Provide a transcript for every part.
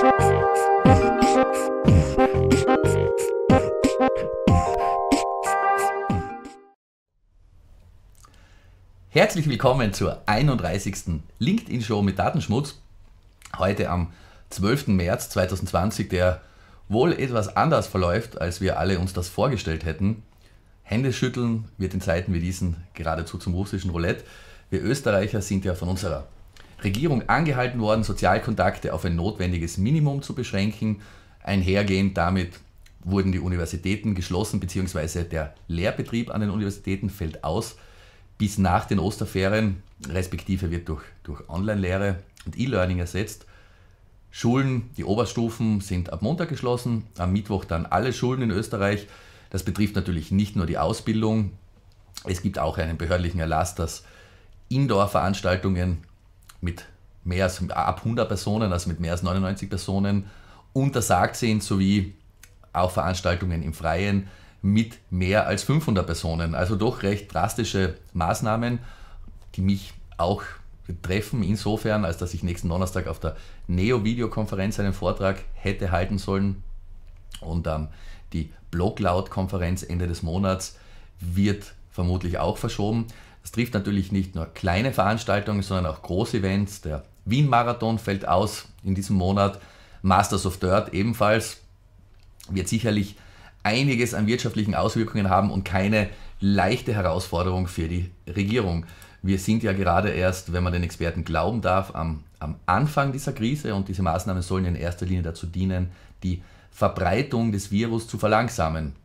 Herzlich willkommen zur 31. LinkedIn-Show mit Datenschmutz. Heute am 12. März 2020, der wohl etwas anders verläuft, als wir alle uns das vorgestellt hätten. Händeschütteln wird in Zeiten wie diesen geradezu zum russischen Roulette. Wir Österreicher sind ja von unserer Regierung angehalten worden, Sozialkontakte auf ein notwendiges Minimum zu beschränken. Einhergehend damit wurden die Universitäten geschlossen, beziehungsweise der Lehrbetrieb an den Universitäten fällt aus bis nach den Osterferien, respektive wird durch Online-Lehre und E-Learning ersetzt. Schulen, die Oberstufen sind ab Montag geschlossen, am Mittwoch dann alle Schulen in Österreich. Das betrifft natürlich nicht nur die Ausbildung. Es gibt auch einen behördlichen Erlass, dass Indoor-Veranstaltungen mit mehr als ab 100 Personen, also mit mehr als 99 Personen, untersagt sind, sowie auch Veranstaltungen im Freien mit mehr als 500 Personen. Also doch recht drastische Maßnahmen, die mich auch betreffen, insofern, als dass ich nächsten Donnerstag auf der Neo-Videokonferenz einen Vortrag hätte halten sollen. Und die Bloglaut-Konferenz Ende des Monats wird vermutlich auch verschoben. Das trifft natürlich nicht nur kleine Veranstaltungen, sondern auch große Events. Der Wien-Marathon fällt aus in diesem Monat. Masters of Dirt ebenfalls. Wird sicherlich einiges an wirtschaftlichen Auswirkungen haben und keine leichte Herausforderung für die Regierung. Wir sind ja gerade erst, wenn man den Experten glauben darf, am Anfang dieser Krise, und diese Maßnahmen sollen in erster Linie dazu dienen, die Verbreitung des Virus zu verlangsamen.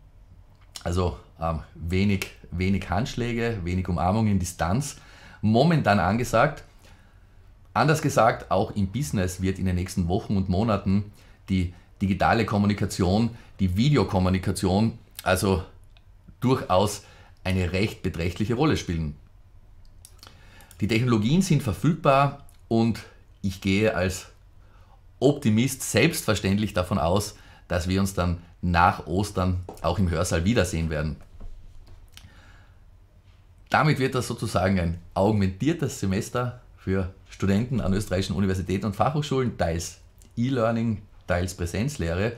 Also wenig Handschläge, wenig Umarmungen, Distanz momentan angesagt. Anders gesagt, auch im Business wird in den nächsten Wochen und Monaten die digitale Kommunikation, die Videokommunikation also durchaus eine recht beträchtliche Rolle spielen. Die Technologien sind verfügbar und ich gehe als Optimist selbstverständlich davon aus, dass wir uns dann nach Ostern auch im Hörsaal wiedersehen werden. Damit wird das sozusagen ein augmentiertes Semester für Studenten an österreichischen Universitäten und Fachhochschulen, teils E-Learning, teils Präsenzlehre.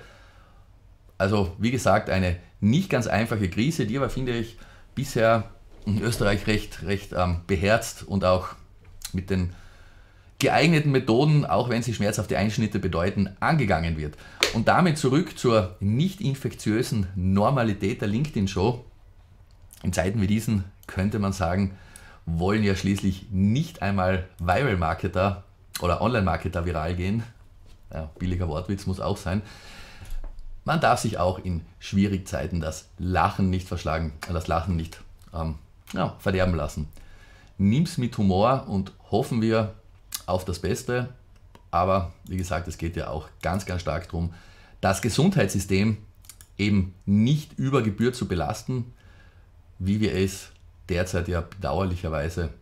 Also wie gesagt, eine nicht ganz einfache Krise, die aber, finde ich, bisher in Österreich recht beherzt und auch mit den geeigneten Methoden, auch wenn sie schmerzhafte Einschnitte bedeuten, angegangen wird. Und damit zurück zur nicht infektiösen Normalität der LinkedIn-Show. In Zeiten wie diesen könnte man sagen, wollen ja schließlich nicht einmal Viral-Marketer oder Online-Marketer viral gehen. Ja, billiger Wortwitz muss auch sein. Man darf sich auch in schwierigen Zeiten das Lachen nicht verschlagen, das Lachen nicht verderben lassen. Nimm's mit Humor und hoffen wir auf das Beste. Aber wie gesagt, es geht ja auch ganz, ganz stark darum, das Gesundheitssystem eben nicht über Gebühr zu belasten, wie wir es derzeit ja bedauerlicherweise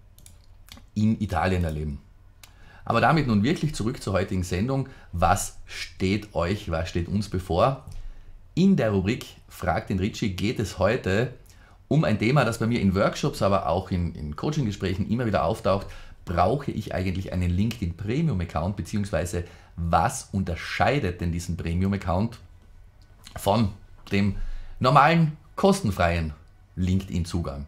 in Italien erleben. Aber damit nun wirklich zurück zur heutigen Sendung. Was steht euch, was steht uns bevor? In der Rubrik Frag den Ritchie geht es heute um ein Thema, das bei mir in Workshops, aber auch in Coaching-Gesprächen immer wieder auftaucht. Brauche ich eigentlich einen LinkedIn Premium-Account, beziehungsweise was unterscheidet denn diesen Premium-Account von dem normalen, kostenfreien LinkedIn-Zugang?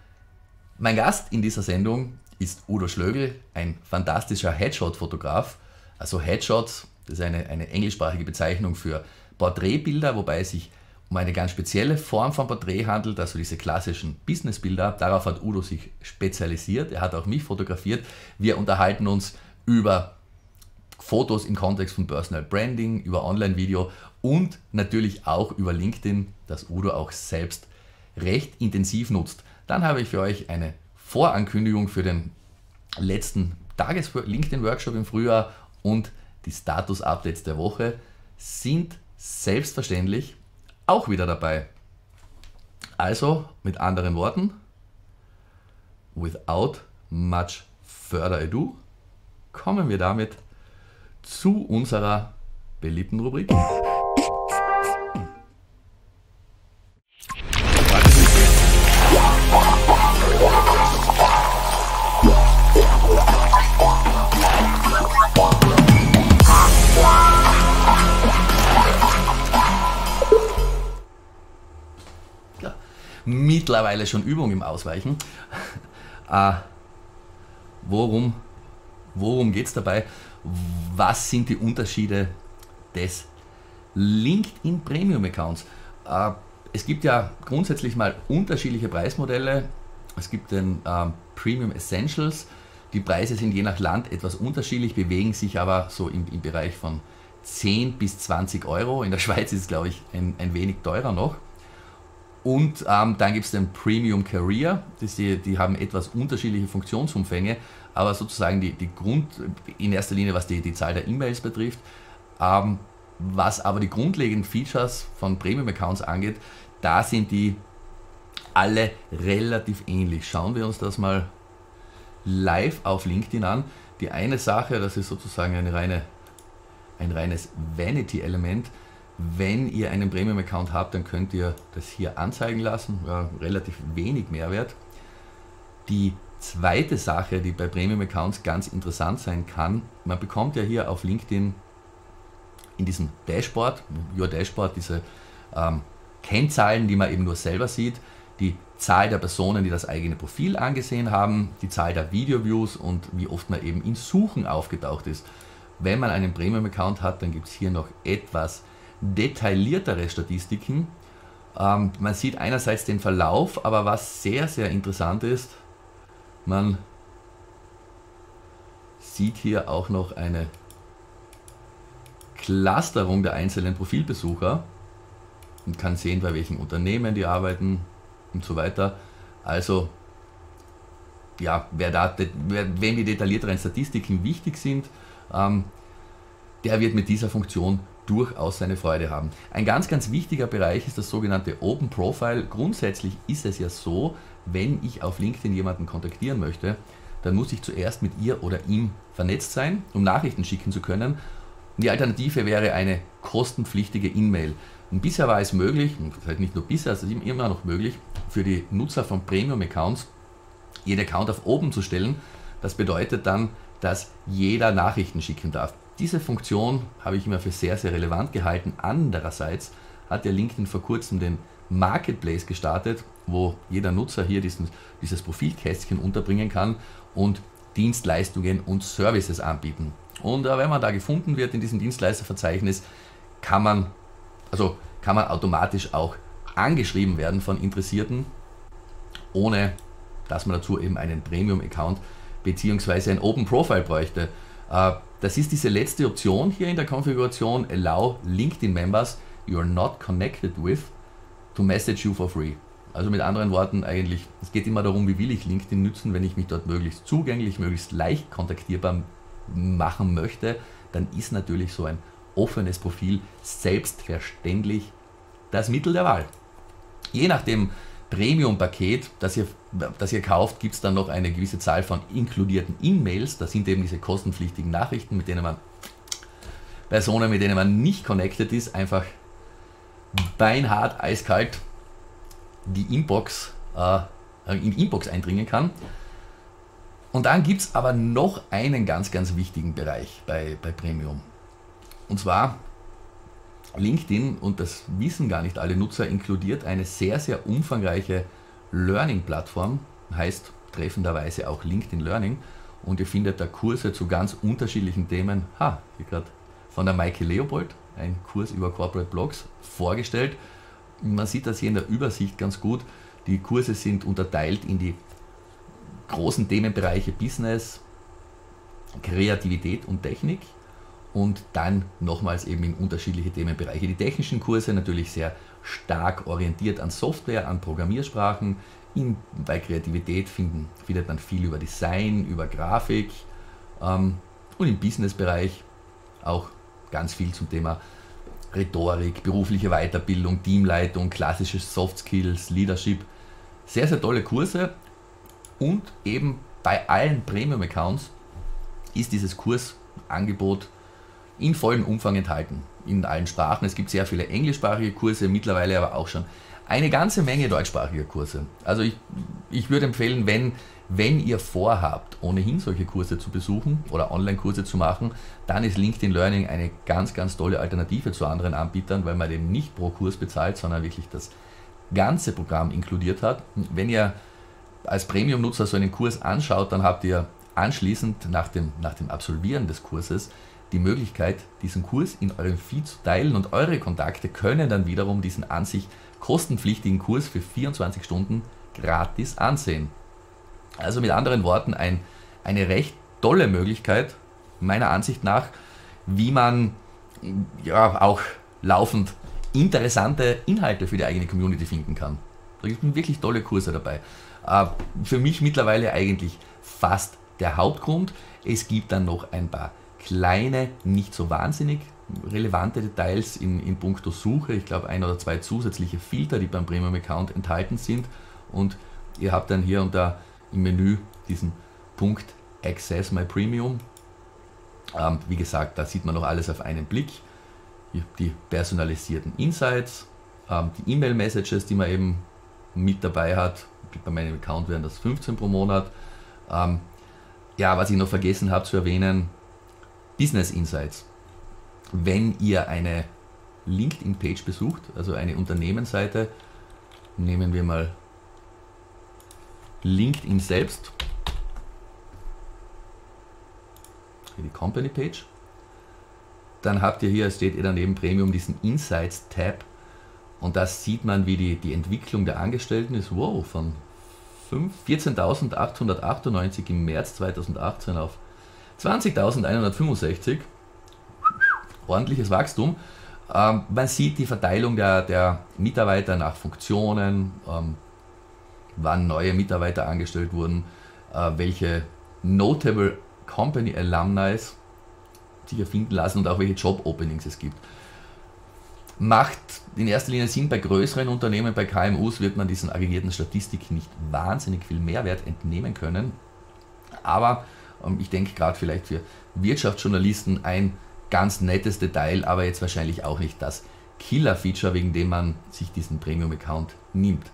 Mein Gast in dieser Sendung ist Udo Schlögl, ein fantastischer Headshot-Fotograf. Also Headshots, das ist eine englischsprachige Bezeichnung für Porträtbilder, wobei es sich um eine ganz spezielle Form von Porträt handelt, also diese klassischen Businessbilder. Darauf hat Udo sich spezialisiert. Er hat auch mich fotografiert. Wir unterhalten uns über Fotos im Kontext von Personal Branding, über Online-Video und natürlich auch über LinkedIn, das Udo auch selbst recht intensiv nutzt. Dann habe ich für euch eine Vorankündigung für den letzten Tages-LinkedIn-Workshop im Frühjahr, und die Status-Updates der Woche sind selbstverständlich auch wieder dabei. Also mit anderen Worten, without much further ado, kommen wir damit zu unserer beliebten Rubrik. mittlerweile schon Übung im Ausweichen. Worum geht es dabei? Was sind die Unterschiede des LinkedIn Premium Accounts? Es gibt ja grundsätzlich mal unterschiedliche Preismodelle. Es gibt den Premium Essentials. Die Preise sind je nach Land etwas unterschiedlich, bewegen sich aber so im Bereich von 10 bis 20 Euro. In der Schweiz ist es, glaube ich, ein wenig teurer noch. Und dann gibt es den Premium Career. Die haben etwas unterschiedliche Funktionsumfänge, aber sozusagen die Grund, in erster Linie was die Zahl der E-Mails betrifft. Was aber die grundlegenden Features von Premium-Accounts angeht, da sind die alle relativ ähnlich. Schauen wir uns das mal live auf LinkedIn an. Die eine Sache, das ist sozusagen ein reines Vanity-Element. Wenn ihr einen Premium-Account habt, dann könnt ihr das hier anzeigen lassen. Ja, relativ wenig Mehrwert. Die zweite Sache, die bei Premium-Accounts ganz interessant sein kann, man bekommt ja hier auf LinkedIn in diesem Dashboard, Your Dashboard, diese Kennzahlen, die man eben nur selber sieht, die Zahl der Personen, die das eigene Profil angesehen haben, die Zahl der Video-Views und wie oft man eben in Suchen aufgetaucht ist. Wenn man einen Premium-Account hat, dann gibt es hier noch etwas detailliertere Statistiken. Man sieht einerseits den Verlauf, aber was sehr, sehr interessant ist, man sieht hier auch noch eine Clusterung der einzelnen Profilbesucher und kann sehen, bei welchen Unternehmen die arbeiten und so weiter. Also ja, wem die detaillierteren Statistiken wichtig sind, der wird mit dieser Funktion durchaus seine Freude haben. Ein ganz, ganz wichtiger Bereich ist das sogenannte Open Profile. Grundsätzlich ist es ja so, wenn ich auf LinkedIn jemanden kontaktieren möchte, dann muss ich zuerst mit ihr oder ihm vernetzt sein, um Nachrichten schicken zu können. Die Alternative wäre eine kostenpflichtige E-Mail. Und bisher war es möglich, und das heißt nicht nur bisher, es ist immer noch möglich, für die Nutzer von Premium-Accounts jeden Account auf oben zu stellen. Das bedeutet dann, dass jeder Nachrichten schicken darf. Diese Funktion habe ich immer für sehr, sehr relevant gehalten. Andererseits hat ja LinkedIn vor kurzem den Marketplace gestartet, wo jeder Nutzer hier dieses Profilkästchen unterbringen kann und Dienstleistungen und Services anbieten. Und wenn man da gefunden wird in diesem Dienstleisterverzeichnis, kann man automatisch auch angeschrieben werden von Interessierten, ohne dass man dazu eben einen Premium-Account bzw. ein Open Profile bräuchte. Das ist diese letzte Option hier in der Konfiguration, Allow LinkedIn Members you are not connected with to message you for free. Also mit anderen Worten eigentlich, es geht immer darum, wie will ich LinkedIn nutzen, wenn ich mich dort möglichst zugänglich, möglichst leicht kontaktierbar machen möchte, dann ist natürlich so ein offenes Profil selbstverständlich das Mittel der Wahl. Je nach dem Premium-Paket, das ihr kauft, gibt es dann noch eine gewisse Zahl von inkludierten E-Mails. Das sind eben diese kostenpflichtigen Nachrichten, mit denen man Personen, mit denen man nicht connected ist, einfach beinhart, eiskalt in Inbox eindringen kann. Und dann gibt es aber noch einen ganz, ganz wichtigen Bereich bei Premium. Und zwar LinkedIn, und das wissen gar nicht alle Nutzer, inkludiert eine sehr, sehr umfangreiche Learning-Plattform, heißt treffenderweise auch LinkedIn Learning, und ihr findet da Kurse zu ganz unterschiedlichen Themen. Hier gerade von der Maike Leopold, ein Kurs über Corporate Blogs, vorgestellt. Man sieht das hier in der Übersicht ganz gut. Die Kurse sind unterteilt in die großen Themenbereiche Business, Kreativität und Technik. Und dann nochmals eben in unterschiedliche Themenbereiche. Die technischen Kurse natürlich sehr stark orientiert an Software, an Programmiersprachen. Bei Kreativität findet man viel über Design, über Grafik und im Businessbereich auch ganz viel zum Thema Rhetorik, berufliche Weiterbildung, Teamleitung, klassische Soft Skills, Leadership. Sehr, sehr tolle Kurse, und eben bei allen Premium-Accounts ist dieses Kursangebot in vollem Umfang enthalten, in allen Sprachen. Es gibt sehr viele englischsprachige Kurse, mittlerweile aber auch schon eine ganze Menge deutschsprachige Kurse. Also ich würde empfehlen, wenn ihr vorhabt, ohnehin solche Kurse zu besuchen oder Online-Kurse zu machen, dann ist LinkedIn Learning eine ganz, ganz tolle Alternative zu anderen Anbietern, weil man eben nicht pro Kurs bezahlt, sondern wirklich das ganze Programm inkludiert hat. Wenn ihr als Premium-Nutzer so einen Kurs anschaut, dann habt ihr anschließend nach dem Absolvieren des Kurses die Möglichkeit, diesen Kurs in eurem Feed zu teilen und eure Kontakte können dann wiederum diesen an sich kostenpflichtigen Kurs für 24 Stunden gratis ansehen. Also mit anderen Worten eine recht tolle Möglichkeit, meiner Ansicht nach, wie man ja auch laufend interessante Inhalte für die eigene Community finden kann. Da gibt es wirklich tolle Kurse dabei. Für mich mittlerweile eigentlich fast der Hauptgrund. Es gibt dann noch ein paar kleine, nicht so wahnsinnig relevante Details in puncto Suche. Ich glaube 1 oder 2 zusätzliche Filter, die beim Premium Account enthalten sind. Und ihr habt dann hier und da im Menü diesen Punkt Access My Premium. Wie gesagt, da sieht man noch alles auf einen Blick. Die personalisierten Insights, die E-Mail-Messages, die man eben mit dabei hat. Bei meinem Account wären das 15 pro Monat. Ja, was ich noch vergessen habe zu erwähnen, Business Insights. Wenn ihr eine LinkedIn-Page besucht, also eine Unternehmensseite, nehmen wir mal LinkedIn selbst, die Company Page, dann habt ihr hier, es steht daneben Premium, diesen Insights Tab und da sieht man, wie die Entwicklung der Angestellten ist, wow, von 14.898 im März 2018 auf 20.165, ordentliches Wachstum. Man sieht die Verteilung der Mitarbeiter nach Funktionen, wann neue Mitarbeiter angestellt wurden, welche Notable Company Alumni sich erfinden lassen und auch welche Job-Openings es gibt. Macht in erster Linie Sinn bei größeren Unternehmen, bei KMUs wird man diesen aggregierten Statistiken nicht wahnsinnig viel Mehrwert entnehmen können, aber ich denke gerade vielleicht für Wirtschaftsjournalisten ein ganz nettes Detail, aber jetzt wahrscheinlich auch nicht das Killer-Feature, wegen dem man sich diesen Premium-Account nimmt.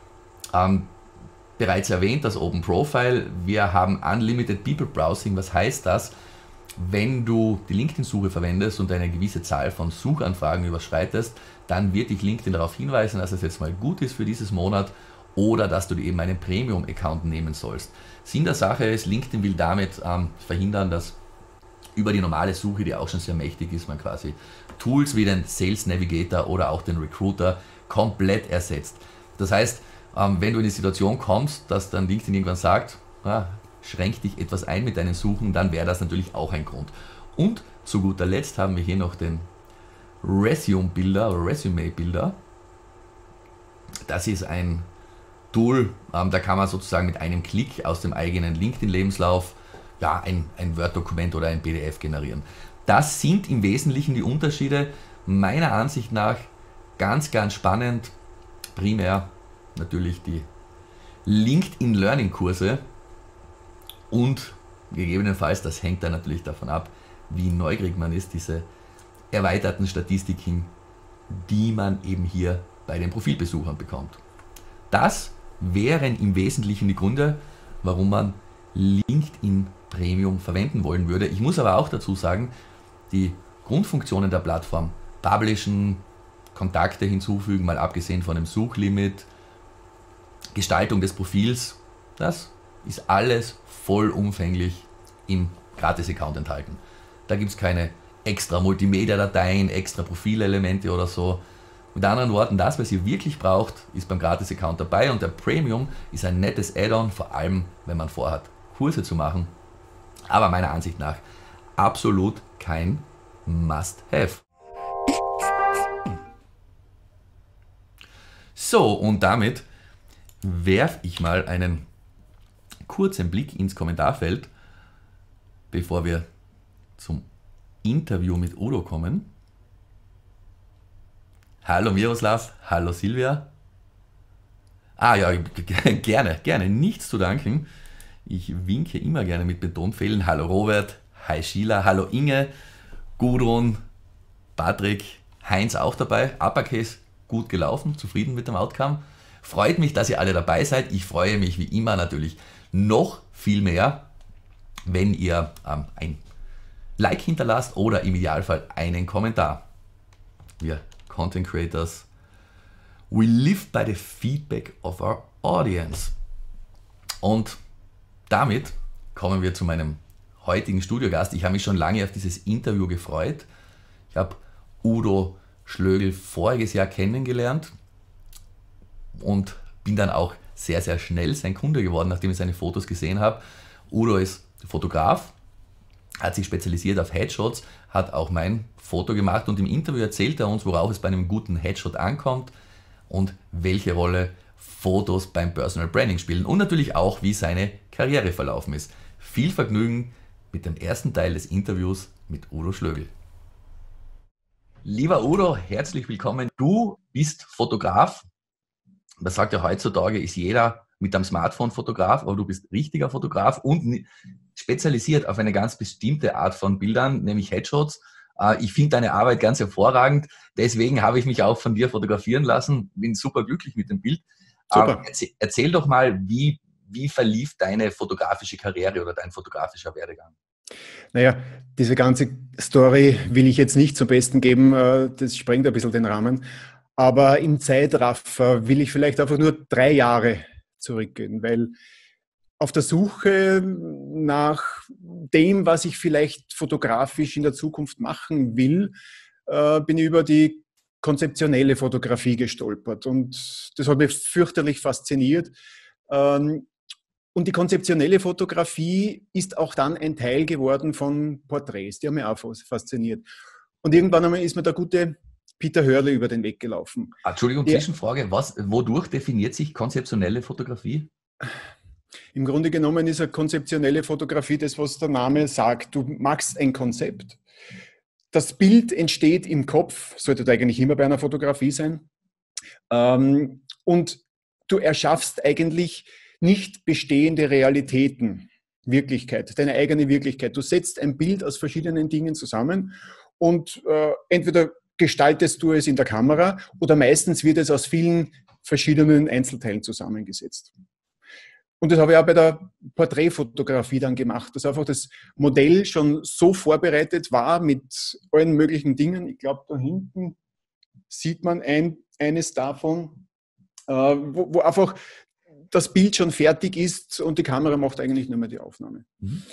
Bereits erwähnt, das Open Profile, wir haben Unlimited People Browsing. Was heißt das? Wenn du die LinkedIn-Suche verwendest und eine gewisse Zahl von Suchanfragen überschreitest, dann wird dich LinkedIn darauf hinweisen, dass es jetzt mal gut ist für dieses Monat oder dass du dir eben einen Premium-Account nehmen sollst. Sinn der Sache ist, LinkedIn will damit verhindern, dass über die normale Suche, die auch schon sehr mächtig ist, man quasi Tools wie den Sales Navigator oder auch den Recruiter komplett ersetzt. Das heißt, wenn du in die Situation kommst, dass dann LinkedIn irgendwann sagt, schränk dich etwas ein mit deinen Suchen, dann wäre das natürlich auch ein Grund. Und zu guter Letzt haben wir hier noch den Resume-Builder oder Resume-Builder. Das ist ein Tool, da kann man sozusagen mit einem Klick aus dem eigenen LinkedIn-Lebenslauf ein Word-Dokument oder ein PDF generieren. Das sind im Wesentlichen die Unterschiede, meiner Ansicht nach ganz, ganz spannend. Primär natürlich die LinkedIn Learning Kurse und gegebenenfalls, das hängt dann natürlich davon ab, wie neugierig man ist, diese erweiterten Statistiken, die man eben hier bei den Profilbesuchern bekommt. Das wären im Wesentlichen die Gründe, warum man LinkedIn Premium verwenden wollen würde. Ich muss aber auch dazu sagen, die Grundfunktionen der Plattform, Publishen, Kontakte hinzufügen, mal abgesehen von dem Suchlimit, Gestaltung des Profils, das ist alles vollumfänglich im Gratis-Account enthalten. Da gibt es keine extra Multimedia-Dateien, extra Profilelemente oder so. Mit anderen Worten, das, was ihr wirklich braucht, ist beim Gratis-Account dabei und der Premium ist ein nettes Add-on, vor allem wenn man vorhat, Kurse zu machen. Aber meiner Ansicht nach absolut kein Must-Have. So, und damit werfe ich mal einen kurzen Blick ins Kommentarfeld, bevor wir zum Interview mit Udo kommen. Hallo Miroslav, hallo Silvia. Ja, gerne, nichts zu danken. Ich winke immer gerne mit Betonpfählen. Hallo Robert, hi Sheila, hallo Inge, Gudrun, Patrick, Heinz auch dabei. Uppercase gut gelaufen, zufrieden mit dem Outcome. Freut mich, dass ihr alle dabei seid. Ich freue mich wie immer natürlich noch viel mehr, wenn ihr ein Like hinterlasst oder im Idealfall einen Kommentar. Wir Content Creators We live by the feedback of our audience. Und damit kommen wir zu meinem heutigen Studiogast. Ich habe mich schon lange auf dieses Interview gefreut. Ich habe Udo Schlögl voriges Jahr kennengelernt und bin dann auch sehr, sehr schnell sein Kunde geworden, nachdem ich seine Fotos gesehen habe. Udo ist Fotograf, hat sich spezialisiert auf Headshots, hat auch mein Foto gemacht und im Interview erzählt er uns, worauf es bei einem guten Headshot ankommt und welche Rolle Fotos beim Personal Branding spielen und natürlich auch, wie seine Karriere verlaufen ist. Viel Vergnügen mit dem ersten Teil des Interviews mit Udo Schlögl. Lieber Udo, herzlich willkommen. Du bist Fotograf. Das sagt ja heutzutage, ist jeder mit einem Smartphone Fotograf, aber du bist richtiger Fotograf und spezialisiert auf eine ganz bestimmte Art von Bildern, nämlich Headshots. Ich finde deine Arbeit ganz hervorragend, deswegen habe ich mich auch von dir fotografieren lassen. Bin super glücklich mit dem Bild. Super. Erzähl doch mal, wie verlief deine fotografische Karriere oder dein fotografischer Werdegang? Naja, diese ganze Story will ich jetzt nicht zum Besten geben, das sprengt ein bisschen den Rahmen. Aber im Zeitraffer will ich vielleicht einfach nur 3 Jahre zurückgehen, weil auf der Suche nach dem, was ich vielleicht fotografisch in der Zukunft machen will, bin ich über die konzeptionelle Fotografie gestolpert. Und das hat mich fürchterlich fasziniert. Und die konzeptionelle Fotografie ist auch dann ein Teil geworden von Porträts. Die haben mich auch fasziniert. Und irgendwann einmal ist mir der gute Peter Hörle über den Weg gelaufen. Entschuldigung, Zwischenfrage. Wodurch definiert sich konzeptionelle Fotografie? Im Grunde genommen ist eine konzeptionelle Fotografie das, was der Name sagt. Du machst ein Konzept. Das Bild entsteht im Kopf, sollte eigentlich immer bei einer Fotografie sein. Und du erschaffst eigentlich nicht bestehende Realitäten, Wirklichkeit, deine eigene Wirklichkeit. Du setzt ein Bild aus verschiedenen Dingen zusammen und entweder gestaltest du es in der Kamera oder meistens wird es aus vielen verschiedenen Einzelteilen zusammengesetzt. Und das habe ich auch bei der Porträtfotografie dann gemacht, dass einfach das Modell schon so vorbereitet war mit allen möglichen Dingen. Ich glaube, da hinten sieht man eines davon, wo einfach das Bild schon fertig ist und die Kamera macht eigentlich nur mehr die Aufnahme. Mhm.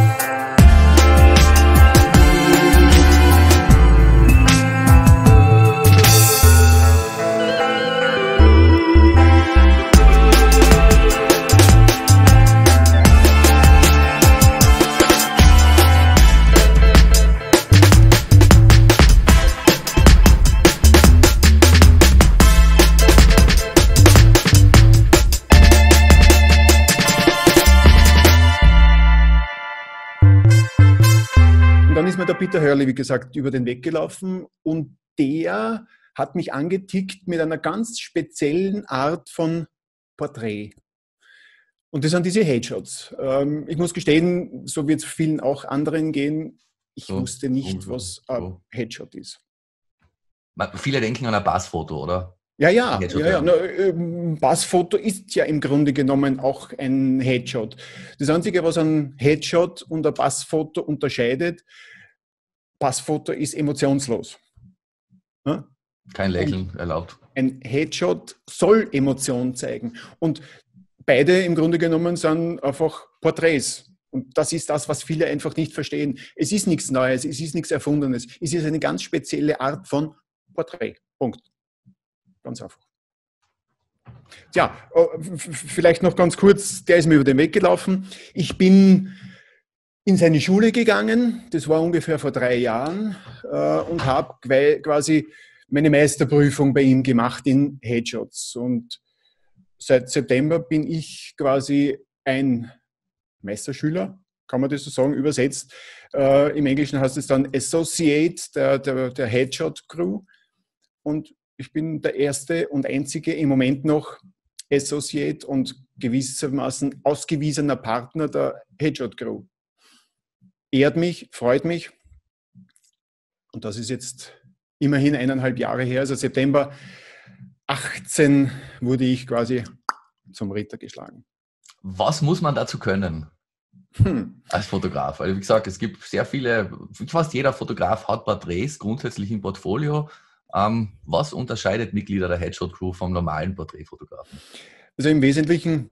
Der Peter Hörle, wie gesagt, über den Weg gelaufen und der hat mich angetickt mit einer ganz speziellen Art von Porträt. Und das sind diese Headshots. Ich muss gestehen, so wird es vielen auch anderen gehen, ich wusste nicht, was ein Headshot ist. Viele denken an ein Passfoto, oder? Ja. Passfoto ist ja im Grunde genommen auch ein Headshot. Das Einzige, was ein Headshot und ein Passfoto unterscheidet, Passfoto ist emotionslos. Ja? Kein Lächeln erlaubt. Ein Headshot soll Emotion zeigen. Und beide im Grunde genommen sind einfach Porträts. Und das ist das, was viele einfach nicht verstehen. Es ist nichts Neues, es ist nichts Erfundenes. Es ist eine ganz spezielle Art von Porträt. Punkt. Ganz einfach. Tja, vielleicht noch ganz kurz, der ist mir über den Weg gelaufen. Ich bin in seine Schule gegangen, das war ungefähr vor 3 Jahren, und habe quasi meine Meisterprüfung bei ihm gemacht in Headshots. Und seit September bin ich quasi ein Meisterschüler, kann man das so sagen, übersetzt. Im Englischen heißt es dann Associate der Headshot Crew. Und ich bin der erste und einzige im Moment noch Associate und gewissermaßen ausgewiesener Partner der Headshot Crew. Ehrt mich, freut mich. Und das ist jetzt immerhin 1,5 Jahre her. Also September 18 wurde ich quasi zum Ritter geschlagen. Was muss man dazu können als Fotograf? Weil, wie gesagt, es gibt sehr viele, fast jeder Fotograf hat Porträts grundsätzlich im Portfolio. Was unterscheidet Mitglieder der Headshot Crew vom normalen Porträtfotografen? Also im Wesentlichen,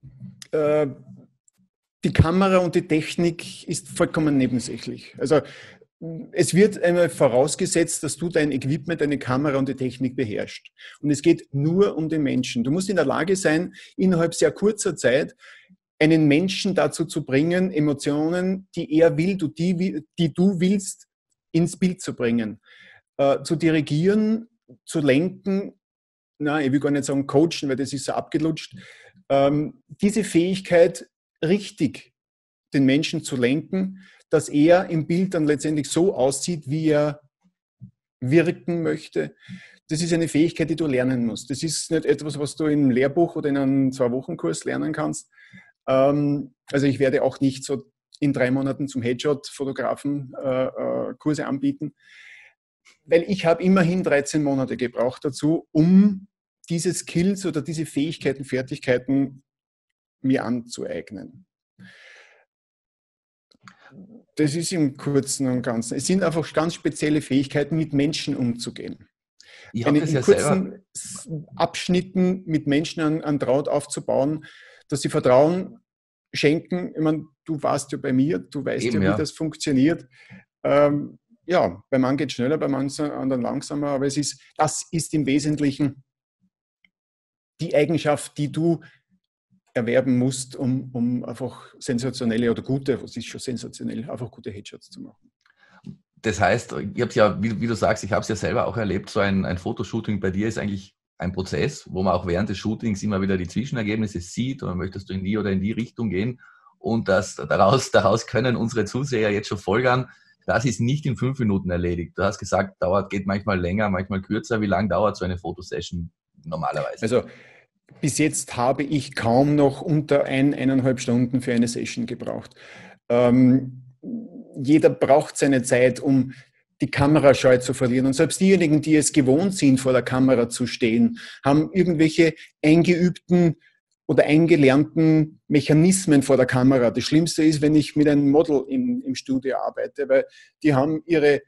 die Kamera und die Technik ist vollkommen nebensächlich. Also es wird einmal vorausgesetzt, dass du dein Equipment, deine Kamera und die Technik beherrschst. Und es geht nur um den Menschen. Du musst in der Lage sein, innerhalb sehr kurzer Zeit einen Menschen dazu zu bringen, Emotionen, die er will, die du willst, ins Bild zu bringen. Zu dirigieren, zu lenken, ich will gar nicht sagen coachen, weil das ist so abgelutscht. Diese Fähigkeit, richtig den Menschen zu lenken, dass er im Bild dann letztendlich so aussieht, wie er wirken möchte. Das ist eine Fähigkeit, die du lernen musst. Das ist nicht etwas, was du im Lehrbuch oder in einem 2-Wochen-Kurs lernen kannst. Also ich werde auch nicht so in 3 Monaten zum Headshot-Fotografen Kurse anbieten, weil ich habe immerhin 13 Monate gebraucht dazu, um diese Skills oder diese Fähigkeiten, Fertigkeiten mir anzueignen. Das ist im Kurzen und Ganzen. Es sind einfach ganz spezielle Fähigkeiten, mit Menschen umzugehen. In kurzen Abschnitten mit Menschen an Draht aufzubauen, dass sie Vertrauen schenken. Ich meine, du warst ja bei mir, du weißt eben, wie das funktioniert. Ja, beim einen geht es schneller, beim anderen langsamer, aber das ist im Wesentlichen die Eigenschaft, die du erwerben musst, um einfach sensationelle oder gute, was ist schon sensationell, einfach gute Headshots zu machen. Das heißt, ich habe es ja, wie du sagst, ich habe es ja selber auch erlebt, so ein Fotoshooting bei dir ist eigentlich ein Prozess, wo man auch während des Shootings immer wieder die Zwischenergebnisse sieht und möchtest du in die oder in die Richtung gehen und daraus können unsere Zuseher jetzt schon folgern, das ist nicht in 5 Minuten erledigt. Du hast gesagt, geht manchmal länger, manchmal kürzer. Wie lange dauert so eine Fotosession normalerweise? Also bis jetzt habe ich kaum noch unter 1,5 Stunden für eine Session gebraucht. Jeder braucht seine Zeit, um die Kamerascheu zu verlieren. Und selbst diejenigen, die es gewohnt sind, vor der Kamera zu stehen, haben irgendwelche eingeübten oder eingelernten Mechanismen vor der Kamera. Das Schlimmste ist, wenn ich mit einem Model im Studio arbeite, weil die haben ihre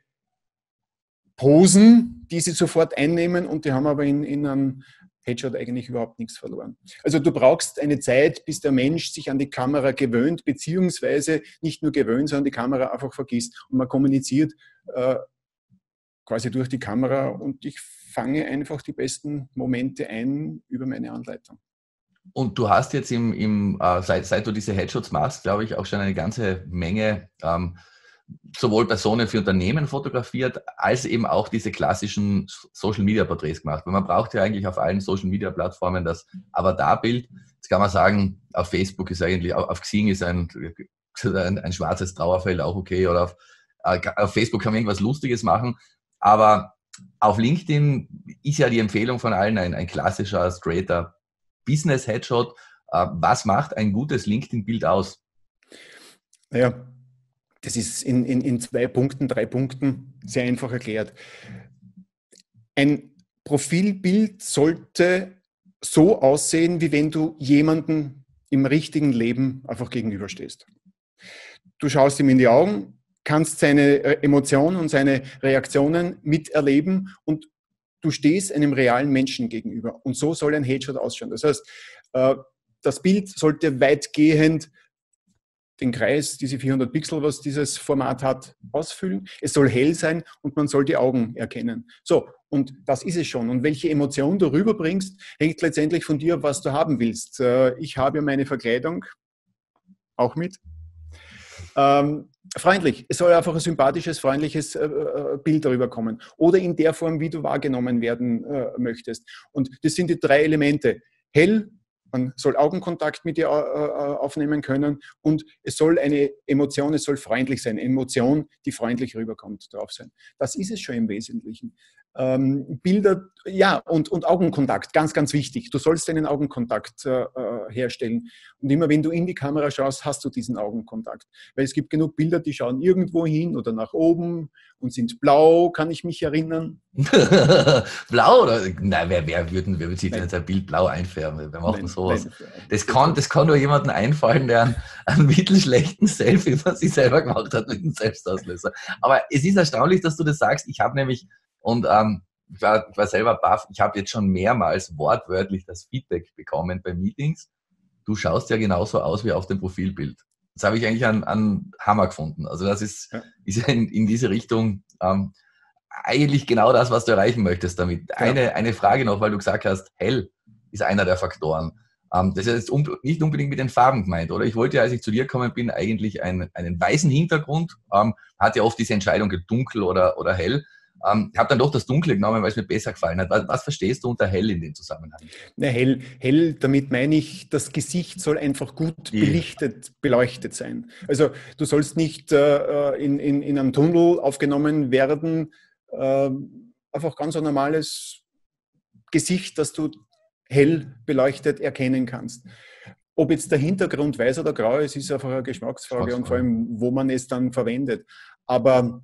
Posen, die sie sofort einnehmen und die haben aber in einem Headshot eigentlich überhaupt nichts verloren. Also du brauchst eine Zeit, bis der Mensch sich an die Kamera gewöhnt, beziehungsweise nicht nur gewöhnt, sondern die Kamera einfach vergisst. Und man kommuniziert quasi durch die Kamera und ich fange einfach die besten Momente ein über meine Anleitung. Und du hast jetzt seit du diese Headshots machst, glaube ich, auch schon eine ganze Menge sowohl Personen für Unternehmen fotografiert, als eben auch diese klassischen Social-Media-Porträts gemacht. Weil man braucht ja eigentlich auf allen Social-Media-Plattformen das Avatar-Bild. Jetzt kann man sagen, auf Facebook ist eigentlich, auf Xing ist ein schwarzes Trauerfeld auch okay oder auf Facebook kann man irgendwas Lustiges machen. Aber auf LinkedIn ist ja die Empfehlung von allen ein klassischer, straighter Business-Headshot. Was macht ein gutes LinkedIn-Bild aus? Naja, das ist in 2 Punkten, 3 Punkten sehr einfach erklärt. Ein Profilbild sollte so aussehen, wie wenn du jemanden im richtigen Leben einfach gegenüberstehst. Du schaust ihm in die Augen, kannst seine Emotionen und seine Reaktionen miterleben und du stehst einem realen Menschen gegenüber. Und so soll ein Headshot ausschauen. Das heißt, das Bild sollte weitgehend den Kreis, diese 400 Pixel, was dieses Format hat, ausfüllen. Es soll hell sein und man soll die Augen erkennen. So, und das ist es schon. Und welche Emotion du rüberbringst, hängt letztendlich von dir ab, was du haben willst. Ich habe ja meine Verkleidung auch mit. Freundlich. Es soll einfach ein sympathisches, freundliches Bild darüber kommen. Oder in der Form, wie du wahrgenommen werden möchtest. Und das sind die 3 Elemente. Hell, man soll Augenkontakt mit dir aufnehmen können und es soll eine Emotion, es soll freundlich sein. Eine Emotion, die freundlich rüberkommt, drauf sein. Das ist es schon im Wesentlichen. Bilder, ja, und Augenkontakt, ganz, ganz wichtig. Du sollst einen Augenkontakt herstellen. Und immer wenn du in die Kamera schaust, hast du diesen Augenkontakt. Weil es gibt genug Bilder, die schauen irgendwo hin oder nach oben und sind blau, kann ich mich erinnern. Blau? Oder? Nein, wer würde sich denn jetzt ein Bild blau einfärben? Wer macht denn sowas? Das kann nur jemandem einfallen, der einen mittelschlechten Selfie von sich selber gemacht hat mit einem Selbstauslöser. Aber es ist erstaunlich, dass du das sagst. Ich habe nämlich, und ich war selber baff, ich habe jetzt schon mehrmals wortwörtlich das Feedback bekommen bei Meetings. Du schaust ja genauso aus wie auf dem Profilbild. Das habe ich eigentlich an Hammer gefunden. Also das ist ja in diese Richtung eigentlich genau das, was du erreichen möchtest damit. Eine Frage noch, weil du gesagt hast, hell ist einer der Faktoren. Das ist jetzt nicht unbedingt mit den Farben gemeint, oder? Ich wollte ja, als ich zu dir gekommen bin, eigentlich einen weißen Hintergrund. Hat ja oft diese Entscheidung, dunkel oder hell. Ich habe dann doch das Dunkle genommen, weil es mir besser gefallen hat. Was verstehst du unter hell in dem Zusammenhang? Na, hell, damit meine ich, das Gesicht soll einfach gut beleuchtet sein. Also du sollst nicht in einem Tunnel aufgenommen werden, einfach ganz ein normales Gesicht, das du hell beleuchtet erkennen kannst. Ob jetzt der Hintergrund weiß oder grau ist, ist einfach eine Geschmacksfrage und vor allem, wo man es dann verwendet. Aber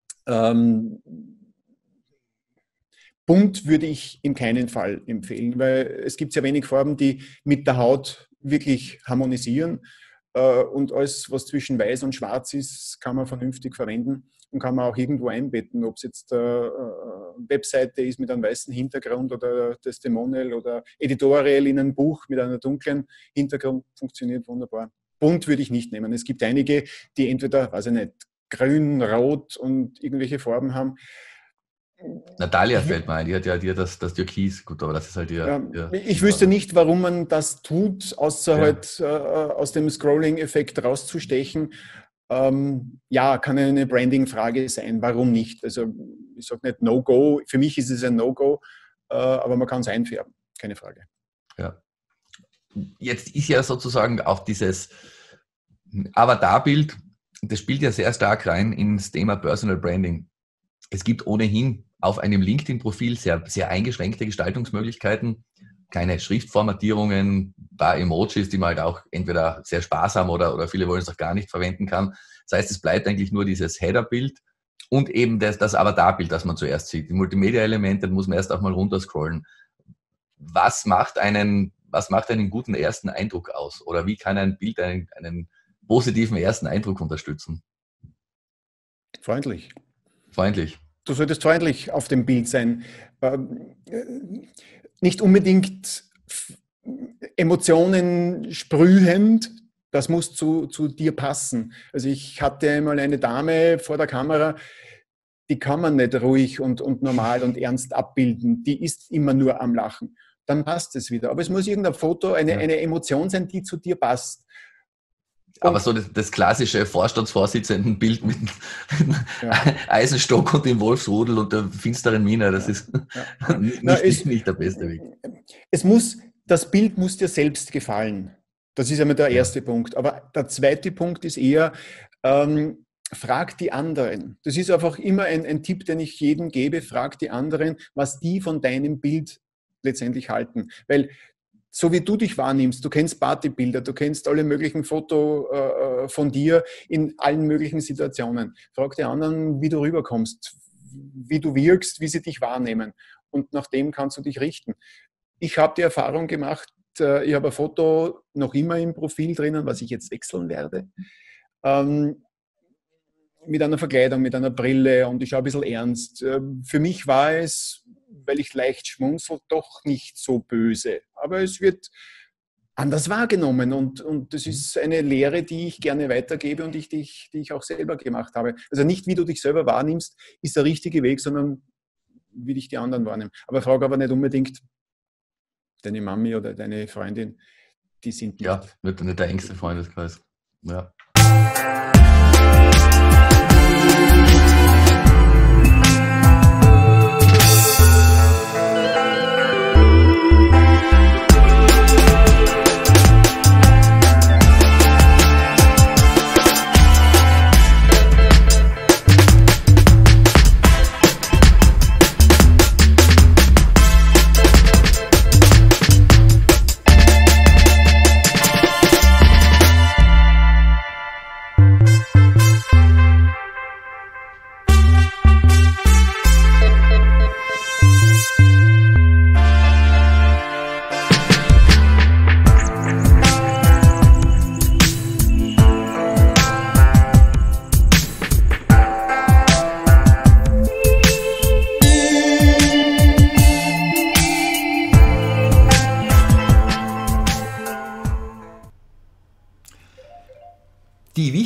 bunt würde ich in keinen Fall empfehlen, weil es gibt sehr wenig Farben, die mit der Haut wirklich harmonisieren. Und alles, was zwischen weiß und schwarz ist, kann man vernünftig verwenden und kann man auch irgendwo einbetten, ob es jetzt eine Webseite ist mit einem weißen Hintergrund oder Testimonial oder Editorial in einem Buch mit einem dunklen Hintergrund, funktioniert wunderbar. Bunt würde ich nicht nehmen. Es gibt einige, die entweder, weiß ich nicht, grün, rot und irgendwelche Farben haben. Natalia fällt mir ein, die hat das Türkis, gut, aber das ist halt ich wüsste nicht, warum man das tut, außer halt aus dem Scrolling-Effekt rauszustechen. Kann eine Branding-Frage sein, warum nicht? Also ich sage nicht No-Go, für mich ist es ein No-Go, aber man kann es einfärben, keine Frage. Ja. Jetzt ist ja sozusagen auch dieses Avatarbild, das spielt ja sehr stark rein ins Thema Personal Branding. Es gibt ohnehin auf einem LinkedIn-Profil sehr, sehr eingeschränkte Gestaltungsmöglichkeiten, keine Schriftformatierungen, ein paar Emojis, die man halt auch entweder sehr sparsam oder viele wollen es auch gar nicht verwenden kann. Das heißt, es bleibt eigentlich nur dieses Header-Bild und eben das Avatar-Bild, das man zuerst sieht. Die Multimedia-Elemente muss man erst auch mal runterscrollen. Was macht einen guten ersten Eindruck aus? Oder wie kann ein Bild einen positiven ersten Eindruck unterstützen? Freundlich. Du solltest freundlich auf dem Bild sein. Nicht unbedingt Emotionen sprühend, das muss zu dir passen. Also ich hatte einmal eine Dame vor der Kamera, die kann man nicht ruhig und normal und ernst abbilden. Die ist immer nur am Lachen. Dann passt es wieder. Aber es muss irgendein Foto, eine Emotion sein, die zu dir passt. Aber so das klassische Vorstandsvorsitzendenbild mit Eisenstock und dem Wolfsrudel und der finsteren Miene, das ist nicht der beste Weg. Das Bild muss dir selbst gefallen. Das ist einmal der erste Punkt. Aber der zweite Punkt ist eher, frag die anderen. Das ist einfach immer ein Tipp, den ich jedem gebe. Frag die anderen, was die von deinem Bild letztendlich halten. Weil so wie du dich wahrnimmst, du kennst Partybilder, du kennst alle möglichen Fotos von dir in allen möglichen Situationen. Frag die anderen, wie du rüberkommst, wie du wirkst, wie sie dich wahrnehmen. Und nach dem kannst du dich richten. Ich habe die Erfahrung gemacht, ich habe ein Foto noch immer im Profil drinnen, was ich jetzt wechseln werde, mit einer Verkleidung, mit einer Brille und ich schaue ein bisschen ernst. Für mich war es, weil ich leicht schmunzel, doch nicht so böse. Aber es wird anders wahrgenommen und das ist eine Lehre, die ich gerne weitergebe und die ich auch selber gemacht habe. Also nicht, wie du dich selber wahrnimmst, ist der richtige Weg, sondern wie dich die anderen wahrnehmen. Aber frage aber nicht unbedingt deine Mami oder deine Freundin, die sind nicht. Ja, nicht der engste Freundeskreis. Ja.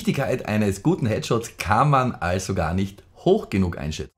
Wichtigkeit eines guten Headshots kann man also gar nicht hoch genug einschätzen.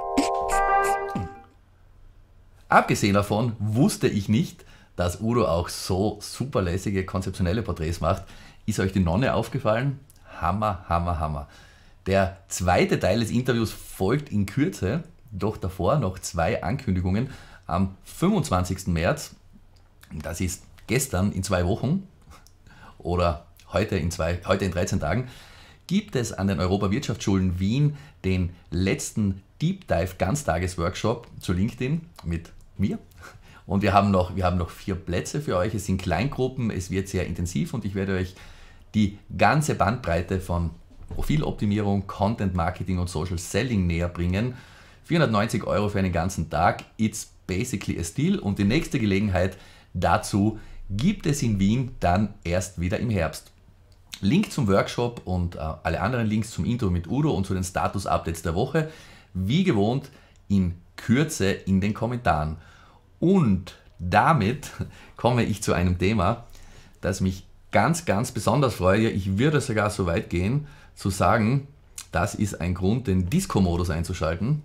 Abgesehen davon wusste ich nicht, dass Udo auch so super lässige konzeptionelle Porträts macht. Ist euch die Nonne aufgefallen? Hammer, Hammer, Hammer. Der zweite Teil des Interviews folgt in Kürze, doch davor noch 2 Ankündigungen. Am 25. März, das ist gestern in 2 Wochen oder heute in 13 Tagen, gibt es an den Europa-Wirtschaftsschulen Wien den letzten Deep Dive Ganztages-Workshop zu LinkedIn mit mir. Und wir haben noch 4 Plätze für euch. Es sind Kleingruppen, es wird sehr intensiv und ich werde euch die ganze Bandbreite von Profiloptimierung, Content Marketing und Social Selling näher bringen. 490 € für einen ganzen Tag, it's basically a steal. Und die nächste Gelegenheit dazu gibt es in Wien dann erst wieder im Herbst. Link zum Workshop und alle anderen Links zum Intro mit Udo und zu den Status-Updates der Woche, wie gewohnt, in Kürze in den Kommentaren. Und damit komme ich zu einem Thema, das mich ganz, ganz besonders freut. Ich würde sogar so weit gehen, zu sagen, das ist ein Grund, den Disco-Modus einzuschalten.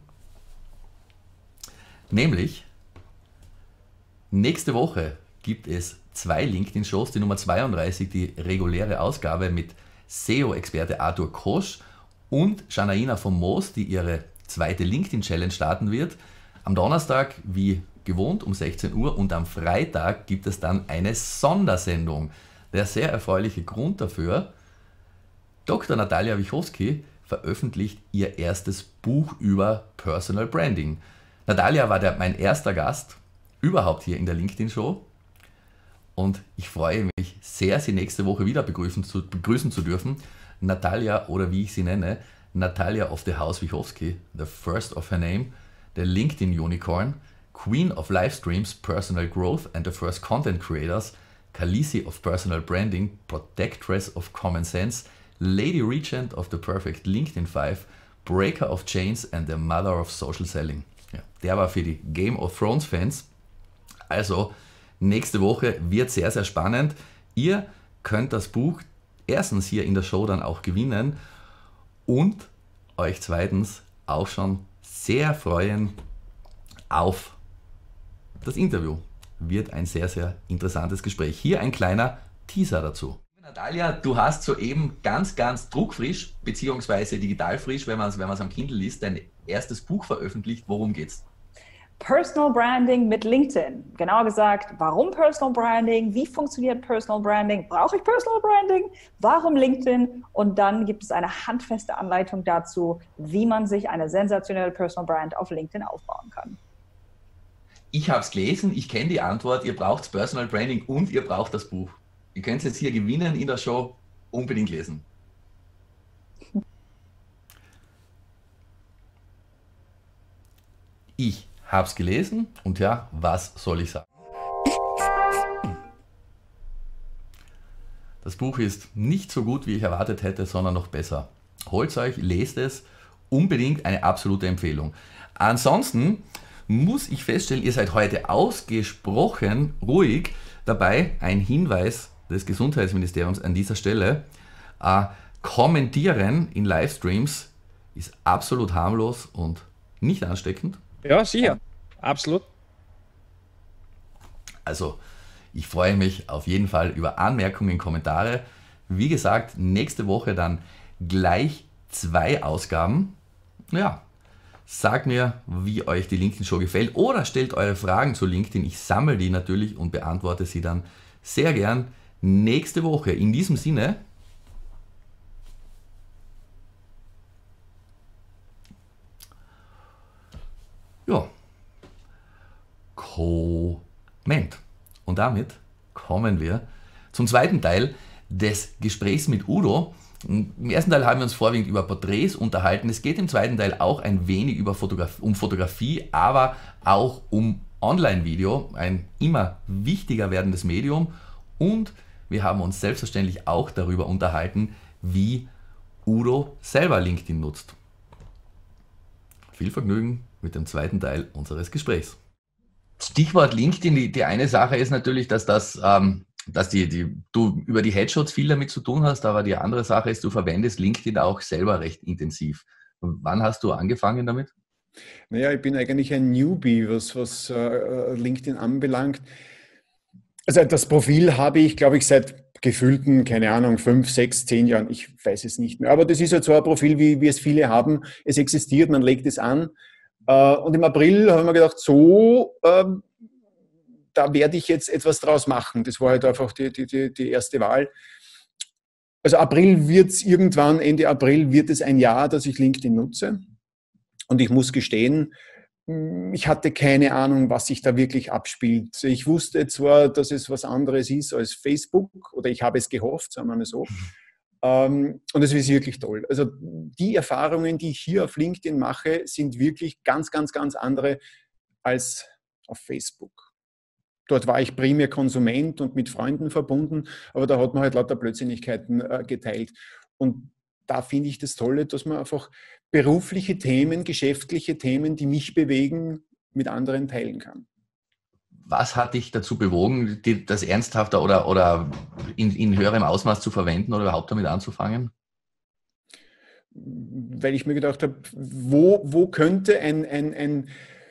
Nämlich, nächste Woche gibt es 2 LinkedIn-Shows, die Nummer 32, die reguläre Ausgabe mit SEO-Experte Arthur Kosch und Shanaina von Moos, die ihre zweite LinkedIn-Challenge starten wird. Am Donnerstag, wie gewohnt, um 16 Uhr und am Freitag gibt es dann eine Sondersendung. Der sehr erfreuliche Grund dafür: Dr. Natalia Wichowski veröffentlicht ihr erstes Buch über Personal Branding. Natalia war mein erster Gast überhaupt hier in der LinkedIn-Show und ich freue mich sehr, sie nächste Woche wieder begrüßen zu dürfen. Natalia, oder wie ich sie nenne, Natalia of the House Wichowski, the first of her name, der LinkedIn Unicorn, Queen of Livestreams, Personal Growth and the First Content Creators, Khaleesi of Personal Branding, Protectress of Common Sense, Lady Regent of the Perfect LinkedIn 5, Breaker of Chains and the Mother of Social Selling. Ja, der war für die Game of Thrones Fans. Also nächste Woche wird sehr, sehr spannend. Ihr könnt das Buch erstens hier in der Show dann auch gewinnen und euch zweitens auch schon sehr freuen auf das Interview. Wird ein sehr, sehr interessantes Gespräch. Hier ein kleiner Teaser dazu. Natalia, du hast soeben ganz, ganz druckfrisch, beziehungsweise digital frisch, wenn man es am Kindle liest, dein erstes Buch veröffentlicht. Worum geht's? Personal Branding mit LinkedIn. Genauer gesagt, warum Personal Branding? Wie funktioniert Personal Branding? Brauche ich Personal Branding? Warum LinkedIn? Und dann gibt es eine handfeste Anleitung dazu, wie man sich eine sensationelle Personal Brand auf LinkedIn aufbauen kann. Ich habe es gelesen, ich kenne die Antwort, ihr braucht Personal Branding und ihr braucht das Buch. Ihr könnt es jetzt hier gewinnen in der Show, unbedingt lesen. Ich habe es gelesen und ja, was soll ich sagen? Das Buch ist nicht so gut, wie ich erwartet hätte, sondern noch besser. Holt euch, lest es, unbedingt eine absolute Empfehlung. Ansonsten muss ich feststellen, ihr seid heute ausgesprochen ruhig. Dabei ein Hinweis des Gesundheitsministeriums an dieser Stelle. Kommentieren in Livestreams ist absolut harmlos und nicht ansteckend. Ja, sicher. Absolut. Also, ich freue mich auf jeden Fall über Anmerkungen, Kommentare. Wie gesagt, nächste Woche dann gleich 2 Ausgaben. Ja, sagt mir, wie euch die LinkedIn-Show gefällt oder stellt eure Fragen zu LinkedIn. Ich sammle die natürlich und beantworte sie dann sehr gern nächste Woche. In diesem Sinne, ja, Comment. Und damit kommen wir zum zweiten Teil des Gesprächs mit Udo. Im ersten Teil haben wir uns vorwiegend über Porträts unterhalten. Es geht im zweiten Teil auch ein wenig um Fotografie, aber auch um Online-Video, ein immer wichtiger werdendes Medium. Und wir haben uns selbstverständlich auch darüber unterhalten, wie Udo selber LinkedIn nutzt. Viel Vergnügen mit dem zweiten Teil unseres Gesprächs. Stichwort LinkedIn, die eine Sache ist natürlich, dass das dass du über die Headshots viel damit zu tun hast, aber die andere Sache ist, du verwendest LinkedIn auch selber recht intensiv. Und wann hast du angefangen damit? Naja, ich bin eigentlich ein Newbie, was LinkedIn anbelangt. Also das Profil habe ich, glaube ich, seit gefühlten, keine Ahnung, 5, 6, 10 Jahren. Ich weiß es nicht mehr. Aber das ist halt so ein Profil, wie es viele haben. Es existiert, man legt es an. Und im April haben wir gedacht, da werde ich jetzt etwas draus machen. Das war halt einfach die erste Wahl. Also Ende April wird es ein Jahr, dass ich LinkedIn nutze. Und ich muss gestehen, ich hatte keine Ahnung, was sich da wirklich abspielt. Ich wusste zwar, dass es was anderes ist als Facebook, oder ich habe es gehofft, sagen wir mal so. Und es ist wirklich toll. Also die Erfahrungen, die ich hier auf LinkedIn mache, sind wirklich ganz, ganz, ganz andere als auf Facebook. Dort war ich primär Konsument und mit Freunden verbunden, aber da hat man halt lauter Blödsinnigkeiten geteilt. Und da finde ich das Tolle, dass man einfach berufliche Themen, geschäftliche Themen, die mich bewegen, mit anderen teilen kann. Was hat dich dazu bewogen, das ernsthafter oder in höherem Ausmaß zu verwenden oder überhaupt damit anzufangen? Weil ich mir gedacht habe, wo könnte ein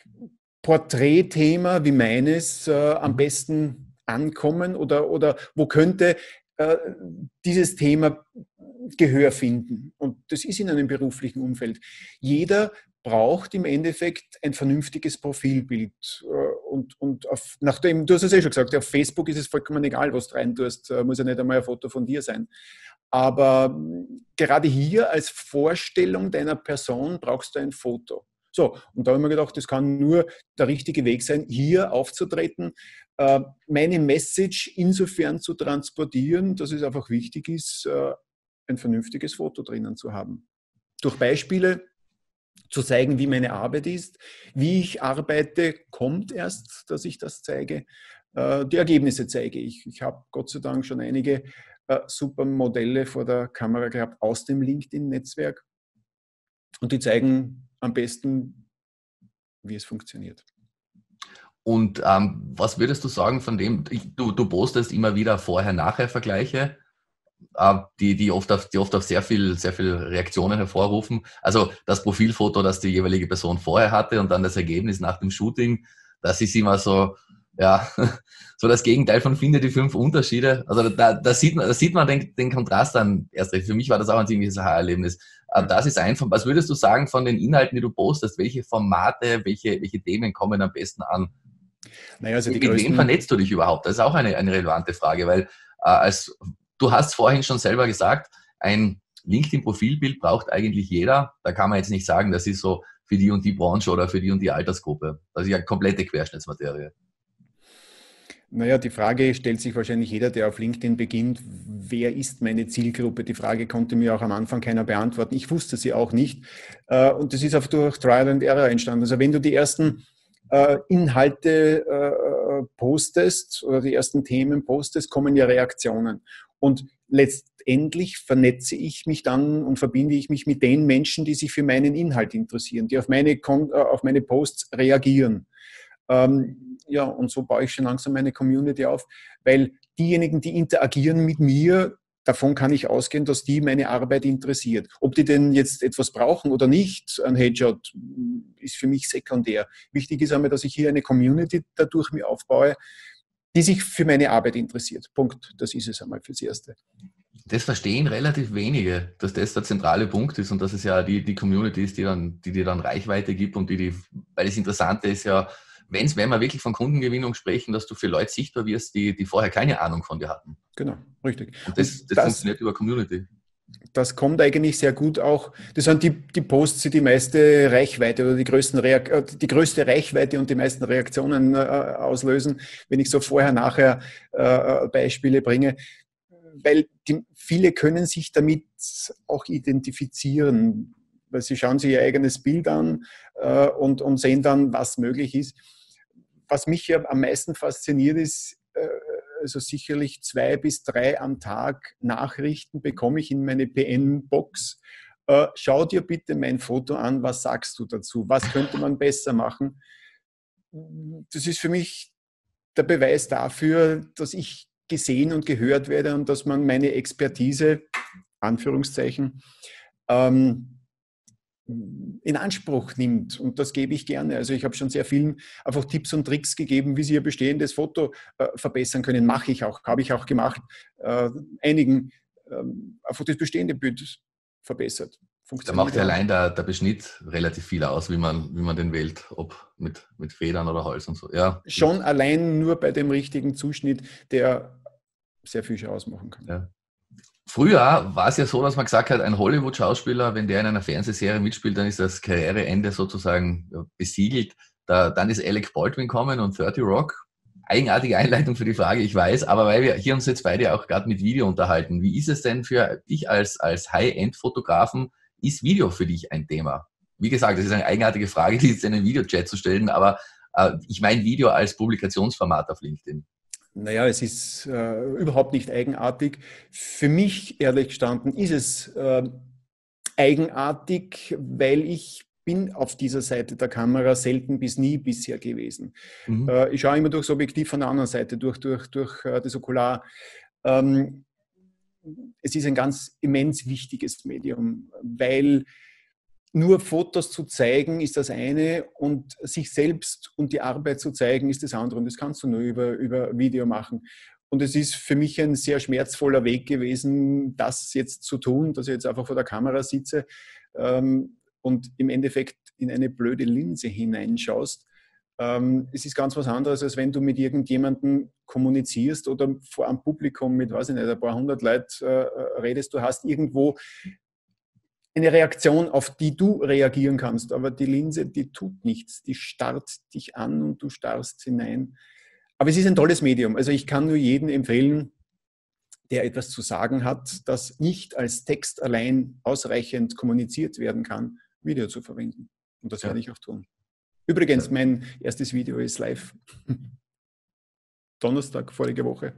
Porträtthema wie meines am besten ankommen oder wo könnte dieses Thema Gehör finden. Und das ist in einem beruflichen Umfeld. Jeder braucht im Endeffekt ein vernünftiges Profilbild. Nachdem, du hast es ja schon gesagt, auf Facebook ist es vollkommen egal, was du rein tust, muss ja nicht einmal ein Foto von dir sein. Aber gerade hier als Vorstellung deiner Person brauchst du ein Foto. So, und da habe ich mir gedacht, das kann nur der richtige Weg sein, hier aufzutreten, meine Message insofern zu transportieren, dass es einfach wichtig ist, ein vernünftiges Foto drinnen zu haben. Durch Beispiele zu zeigen, wie meine Arbeit ist, wie ich arbeite, kommt erst, dass ich das zeige. Die Ergebnisse zeige ich. Ich habe Gott sei Dank schon einige super Modelle vor der Kamera gehabt aus dem LinkedIn-Netzwerk und die zeigen am besten, wie es funktioniert. Und was würdest du sagen von dem, du postest immer wieder Vorher-Nachher-Vergleiche, die oft auf sehr viel Reaktionen hervorrufen. Also das Profilfoto, das die jeweilige Person vorher hatte und dann das Ergebnis nach dem Shooting, das ist immer so, ja, so das Gegenteil von finde die 5 Unterschiede. Also da sieht man den Kontrast dann erst recht. Für mich war das auch ein ziemliches Aha-Erlebnis. Das ist einfach. Was würdest du sagen von den Inhalten, die du postest? Welche Formate, welche Themen kommen am besten an? Naja, also mit wem vernetzt du dich überhaupt? Das ist auch eine relevante Frage, weil du hast vorhin schon selber gesagt, ein LinkedIn-Profilbild braucht eigentlich jeder. Da kann man jetzt nicht sagen, das ist so für die und die Branche oder für die und die Altersgruppe. Das ist ja komplette Querschnittsmaterie. Naja, die Frage stellt sich wahrscheinlich jeder, der auf LinkedIn beginnt, wer ist meine Zielgruppe? Die Frage konnte mir auch am Anfang keiner beantworten. Ich wusste sie auch nicht. Und das ist auch durch Trial and Error entstanden. Also wenn du die ersten Inhalte postest oder die ersten Themen postest, kommen ja Reaktionen. Und letztendlich vernetze ich mich dann und verbinde ich mich mit den Menschen, die sich für meinen Inhalt interessieren, die auf meine Posts reagieren. Ja, und so baue ich schon langsam meine Community auf, weil diejenigen, die interagieren mit mir, davon kann ich ausgehen, dass die meine Arbeit interessiert. Ob die denn jetzt etwas brauchen oder nicht, ein Headshot, ist für mich sekundär. Wichtig ist einmal, dass ich hier eine Community dadurch mir aufbaue, die sich für meine Arbeit interessiert. Punkt. Das ist es einmal fürs Erste. Das verstehen relativ wenige, dass das der zentrale Punkt ist und dass es ja die Community ist, die dir dann Reichweite gibt und weil das Interessante ist ja, wenn wir wirklich von Kundengewinnung sprechen, dass du für Leute sichtbar wirst, die vorher keine Ahnung von dir hatten. Genau, richtig. Und das funktioniert über Community. Das kommt eigentlich sehr gut auch. Das sind die Posts, die meiste Reichweite oder die größte Reichweite und die meisten Reaktionen auslösen, wenn ich so vorher-nachher Beispiele bringe. Weil viele können sich damit auch identifizieren, weil sie schauen sich ihr eigenes Bild an und sehen dann, was möglich ist. Was mich ja am meisten fasziniert ist, also sicherlich 2 bis 3 am Tag Nachrichten bekomme ich in meine PN-Box. Schau dir bitte mein Foto an, was sagst du dazu? Was könnte man besser machen? Das ist für mich der Beweis dafür, dass ich gesehen und gehört werde und dass man meine Expertise, Anführungszeichen, in Anspruch nimmt. Und das gebe ich gerne. Also ich habe schon sehr vielen einfach Tipps und Tricks gegeben, wie sie ihr bestehendes Foto verbessern können. Mache ich auch, habe ich auch gemacht. Einigen einfach das bestehende Bild verbessert. Da macht ja allein der Beschnitt relativ viel aus, wie man den wählt, ob mit Federn oder Holz und so. Ja. Schon allein nur bei dem richtigen Zuschnitt, der sehr viel ausmachen kann. Ja. Früher war es ja so, dass man gesagt hat, ein Hollywood-Schauspieler, wenn der in einer Fernsehserie mitspielt, dann ist das Karriereende sozusagen besiegelt. Dann ist Alec Baldwin kommen und 30 Rock. Eigenartige Einleitung für die Frage, ich weiß, aber weil wir hier uns jetzt beide auch gerade mit Video unterhalten, wie ist es denn für dich als High-End-Fotografen? Ist Video für dich ein Thema? Wie gesagt, das ist eine eigenartige Frage, die jetzt in einen Videochat zu stellen, aber ich meine Video als Publikationsformat auf LinkedIn. Naja, es ist überhaupt nicht eigenartig. Für mich, ehrlich gestanden, ist es eigenartig, weil ich bin auf dieser Seite der Kamera selten bis nie bisher gewesen. Mhm. Ich schaue immer durchs Objektiv von der anderen Seite, durch das Okular. Es ist ein ganz immens wichtiges Medium, weil nur Fotos zu zeigen ist das eine und sich selbst und die Arbeit zu zeigen ist das andere. Und das kannst du nur über Video machen. Und es ist für mich ein sehr schmerzvoller Weg gewesen, das jetzt zu tun, dass ich jetzt einfach vor der Kamera sitze und im Endeffekt in eine blöde Linse hineinschaust. Es ist ganz was anderes, als wenn du mit irgendjemandem kommunizierst oder vor einem Publikum mit, weiß ich nicht, ein paar hundert Leuten redest. Du hast irgendwo eine Reaktion, auf die du reagieren kannst. Aber die Linse, die tut nichts. Die starrt dich an und du starrst hinein. Aber es ist ein tolles Medium. Also ich kann nur jedem empfehlen, der etwas zu sagen hat, das nicht als Text allein ausreichend kommuniziert werden kann, Video zu verwenden. Und das werde ich auch tun. Übrigens, mein erstes Video ist live. Donnerstag, vorige Woche.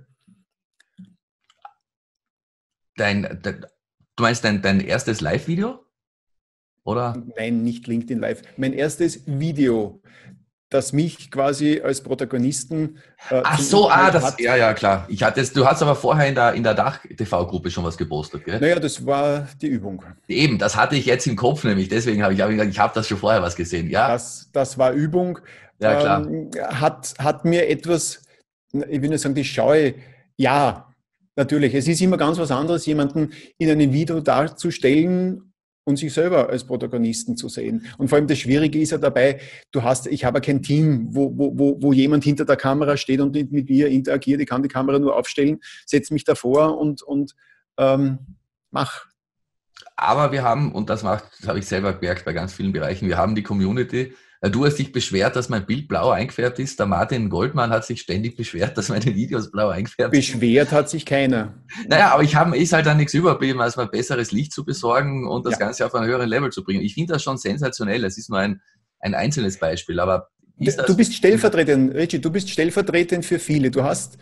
Du meinst dein erstes Live-Video? Oder? Nein, nicht LinkedIn Live. Mein erstes Video, das mich quasi als Protagonisten. Ach so, ja, klar. Du hast aber vorher in der Dach-TV-Gruppe schon was gepostet, gell? Naja, das war die Übung. Eben, das hatte ich jetzt im Kopf nämlich, deswegen habe ich gesagt, ich habe das schon vorher was gesehen, ja? Das war Übung. Ja, klar. Hat mir etwas, ich will nicht sagen, die Scheu, ja, natürlich. Es ist immer ganz was anderes, jemanden in einem Video darzustellen und sich selber als Protagonisten zu sehen. Und vor allem das Schwierige ist ja dabei, ich habe kein Team, wo jemand hinter der Kamera steht und mit mir interagiert. Ich kann die Kamera nur aufstellen, setze mich davor und mach. Aber wir haben, und das habe ich selber gemerkt bei ganz vielen Bereichen, wir haben die Community. Du hast dich beschwert, dass mein Bild blau eingefärbt ist. Der Martin Goldmann hat sich ständig beschwert, dass meine Videos blau eingefärbt sind. Beschwert hat sich keiner. Naja, aber ist halt dann nichts überblieben, als mal besseres Licht zu besorgen und das Ganze auf einen höheren Level zu bringen. Ich finde das schon sensationell. Es ist nur ein einzelnes Beispiel, aber du bist stellvertretend, Richie, du bist stellvertretend für viele. Du hast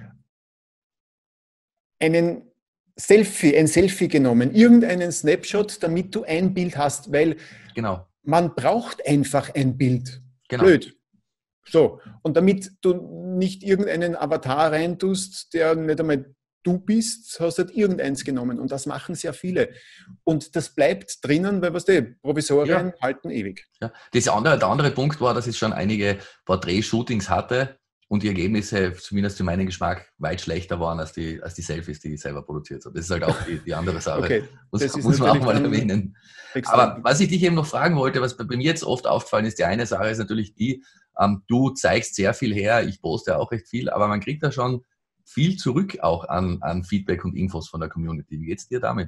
ein Selfie genommen, irgendeinen Snapshot, damit du ein Bild hast, weil genau. Man braucht einfach ein Bild. Genau. Blöd. So. Und damit du nicht irgendeinen Avatar reintust, der nicht einmal du bist, hast du halt irgendeins genommen. Und das machen sehr viele. Und das bleibt drinnen, weil Provisorien halten ewig. Ja. Der andere Punkt war, dass ich schon einige Porträt-Shootings hatte und die Ergebnisse, zumindest für meinen Geschmack, weit schlechter waren als die Selfies, die ich selber produziert habe. Das ist halt auch die andere Sache. Okay. Muss man auch mal erwähnen. Extrem. Aber was ich dich eben noch fragen wollte, was bei mir jetzt oft aufgefallen ist, die eine Sache ist natürlich die, du zeigst sehr viel her, ich poste auch recht viel, aber man kriegt da schon viel zurück auch an Feedback und Infos von der Community. Wie geht's dir damit?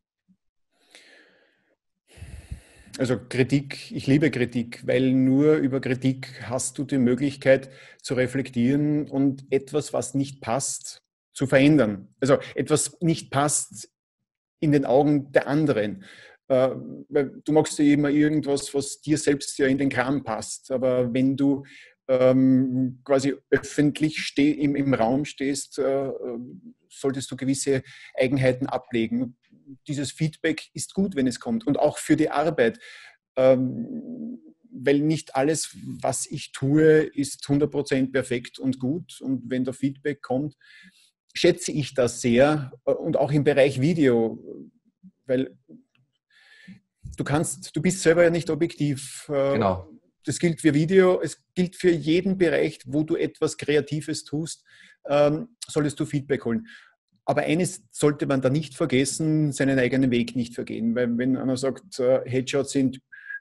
Also Kritik, ich liebe Kritik, weil nur über Kritik hast du die Möglichkeit zu reflektieren und etwas, was nicht passt, zu verändern. Also etwas nicht passt in den Augen der anderen. Du magst ja immer irgendwas, was dir selbst ja in den Kram passt. Aber wenn du quasi öffentlich im Raum stehst, solltest du gewisse Eigenheiten ablegen. Dieses Feedback ist gut, wenn es kommt. Und auch für die Arbeit. Weil nicht alles, was ich tue, ist 100% perfekt und gut. Und wenn da Feedback kommt, schätze ich das sehr und auch im Bereich Video, weil du bist selber ja nicht objektiv. Genau. Das gilt für Video, es gilt für jeden Bereich, wo du etwas Kreatives tust, solltest du Feedback holen. Aber eines sollte man da nicht vergessen, seinen eigenen Weg nicht vergehen. Weil wenn einer sagt, Headshots sind,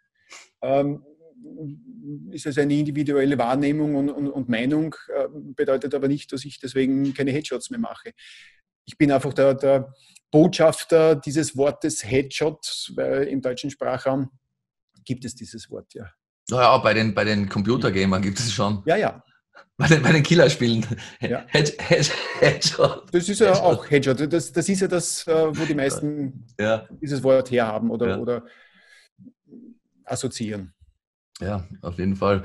ist es eine individuelle Wahrnehmung und Meinung, bedeutet aber nicht, dass ich deswegen keine Headshots mehr mache. Ich bin einfach der Botschafter dieses Wortes Headshot, weil im deutschen Sprachraum gibt es dieses Wort, ja. Naja, bei den Computergamern gibt es schon. Ja. Bei den Killerspielen. Ja. Headshot. Das ist ja auch Headshot. Das ist ja das, wo die meisten dieses Wort herhaben oder assoziieren. Ja, auf jeden Fall.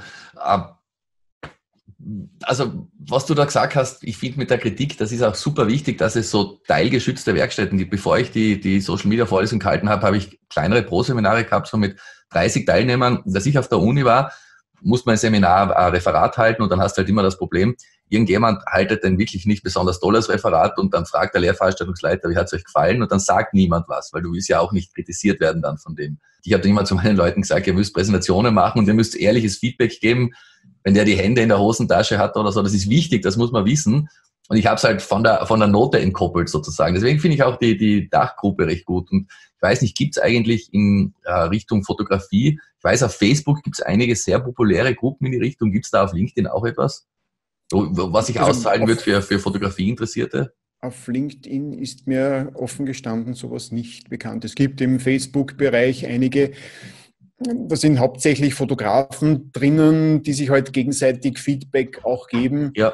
Also, was du da gesagt hast, ich finde mit der Kritik, das ist auch super wichtig, dass es so teilgeschützte Werkstätten gibt. Bevor ich die Social Media Vorlesung gehalten habe, habe ich kleinere Pro-Seminare gehabt, so mit 30 Teilnehmern. Als ich auf der Uni war, musste man ein Seminar, ein Referat halten und dann hast du halt immer das Problem, irgendjemand haltet ein wirklich nicht besonders tolles Referat und dann fragt der Lehrveranstaltungsleiter, wie hat es euch gefallen? Und dann sagt niemand was, weil du willst ja auch nicht kritisiert werden dann von dem. Ich habe dann immer zu meinen Leuten gesagt, ihr müsst Präsentationen machen und ihr müsst ehrliches Feedback geben, wenn der die Hände in der Hosentasche hat oder so, das ist wichtig, das muss man wissen. Und ich habe es halt von der Note entkoppelt sozusagen. Deswegen finde ich auch die Dachgruppe recht gut. Und ich weiß nicht, gibt es eigentlich in Richtung Fotografie, ich weiß, auf Facebook gibt es einige sehr populäre Gruppen in die Richtung. Gibt es da auf LinkedIn auch etwas, was sich auszahlen wird für Fotografie-Interessierte? Auf LinkedIn ist mir offen gestanden sowas nicht bekannt. Es gibt im Facebook-Bereich einige, da sind hauptsächlich Fotografen drinnen, die sich halt gegenseitig Feedback auch geben. Ja.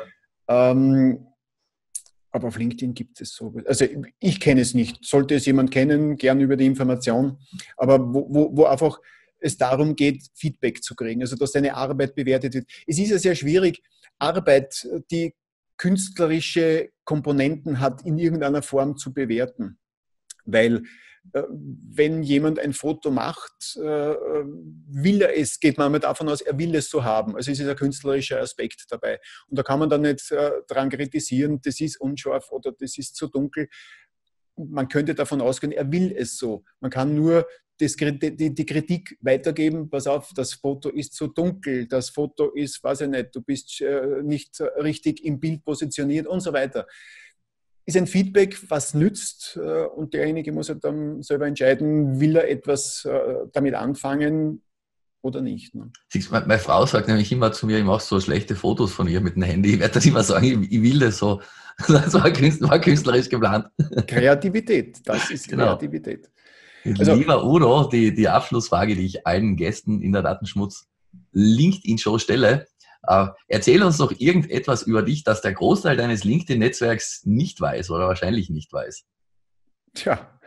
Aber auf LinkedIn gibt es so. Also ich kenne es nicht. Sollte es jemand kennen, gern über die Information. Aber wo einfach es darum geht, Feedback zu kriegen, also dass deine Arbeit bewertet wird. Es ist ja sehr schwierig, Arbeit, die künstlerische Komponenten hat, in irgendeiner Form zu bewerten. Weil wenn jemand ein Foto macht, will er es, geht man davon aus, er will es so haben. Also es ist ein künstlerischer Aspekt dabei. Und da kann man dann nicht dran kritisieren, das ist unscharf oder das ist zu dunkel. Man könnte davon ausgehen, er will es so. Man kann nur die Kritik weitergeben, pass auf, das Foto ist zu dunkel, das Foto ist, weiß ich nicht, du bist nicht richtig im Bild positioniert und so weiter. Ist ein Feedback, was nützt und derjenige muss halt dann selber entscheiden, will er etwas damit anfangen oder nicht. Ne? Meine Frau sagt nämlich immer zu mir, ich mache so schlechte Fotos von ihr mit dem Handy. Ich werde das immer sagen, ich will das so. Das war künstlerisch geplant. Kreativität, das ist genau. Kreativität. Also, lieber Udo, die Abschlussfrage, die ich allen Gästen in der Datenschmutz LinkedIn-Show stelle. Erzähl uns doch irgendetwas über dich, das der Großteil deines LinkedIn-Netzwerks nicht weiß oder wahrscheinlich nicht weiß. Tja,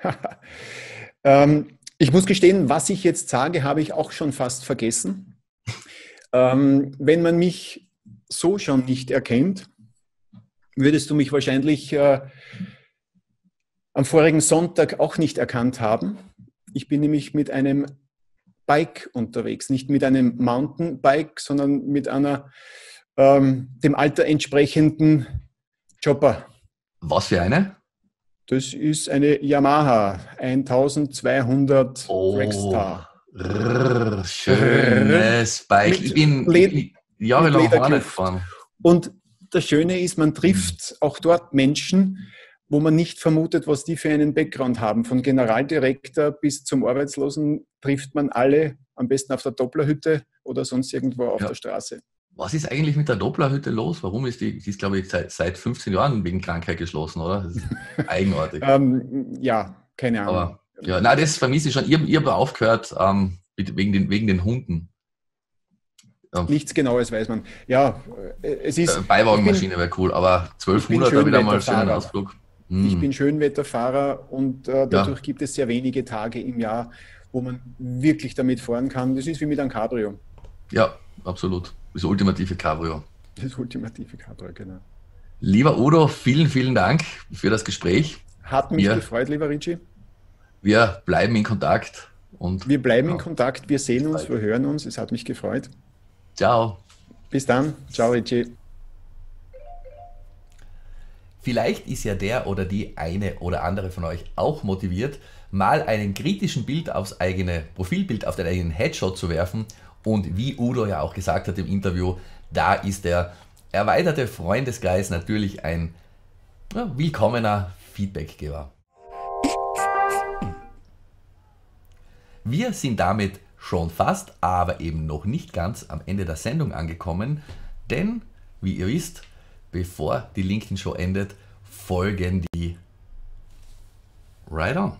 ich muss gestehen, was ich jetzt sage, habe ich auch schon fast vergessen. Wenn man mich so schon nicht erkennt, würdest du mich wahrscheinlich am vorigen Sonntag auch nicht erkannt haben. Ich bin nämlich mit einem Bike unterwegs, nicht mit einem Mountainbike, sondern mit einer dem Alter entsprechenden Chopper. Was für eine? Das ist eine Yamaha 1200 Dragster. Schönes Bike. Ich bin jahrelang Bahn gefahren. Und das Schöne ist, man trifft auch dort Menschen, wo man nicht vermutet, was die für einen Background haben. Von Generaldirektor bis zum Arbeitslosen trifft man alle, am besten auf der Dopplerhütte oder sonst irgendwo auf der Straße. Was ist eigentlich mit der Dopplerhütte los? Warum ist die ist, glaube ich, seit 15 Jahren wegen Krankheit geschlossen, oder? Das ist eigenartig. Ja, keine Ahnung. Aber, ja, nein, das vermisse ich schon. Ich habe aufgehört wegen den Hunden. Nichts Genaues weiß man. Ja, es ist... Beiwagenmaschine wäre cool, aber 1200 wieder mal schönen Ausflug. Ich bin Schönwetterfahrer und dadurch gibt es sehr wenige Tage im Jahr, wo man wirklich damit fahren kann. Das ist wie mit einem Cabrio. Ja, absolut. Das ultimative Cabrio. Das ultimative Cabrio, genau. Lieber Udo, vielen, vielen Dank für das Gespräch. Hat mich gefreut, lieber Richie. Wir bleiben in Kontakt. Wir bleiben in Kontakt, wir sehen uns, wir hören uns. Es hat mich gefreut. Ciao. Bis dann. Ciao, Richie. Vielleicht ist ja der oder die eine oder andere von euch auch motiviert, mal einen kritischen Bild aufs eigene Profilbild, auf den eigenen Headshot zu werfen. Und wie Udo ja auch gesagt hat im Interview, da ist der erweiterte Freundeskreis natürlich ein willkommener Feedbackgeber. Wir sind damit schon fast, aber eben noch nicht ganz am Ende der Sendung angekommen, denn, wie ihr wisst, bevor die LinkedIn-Show endet, folgen die Right On.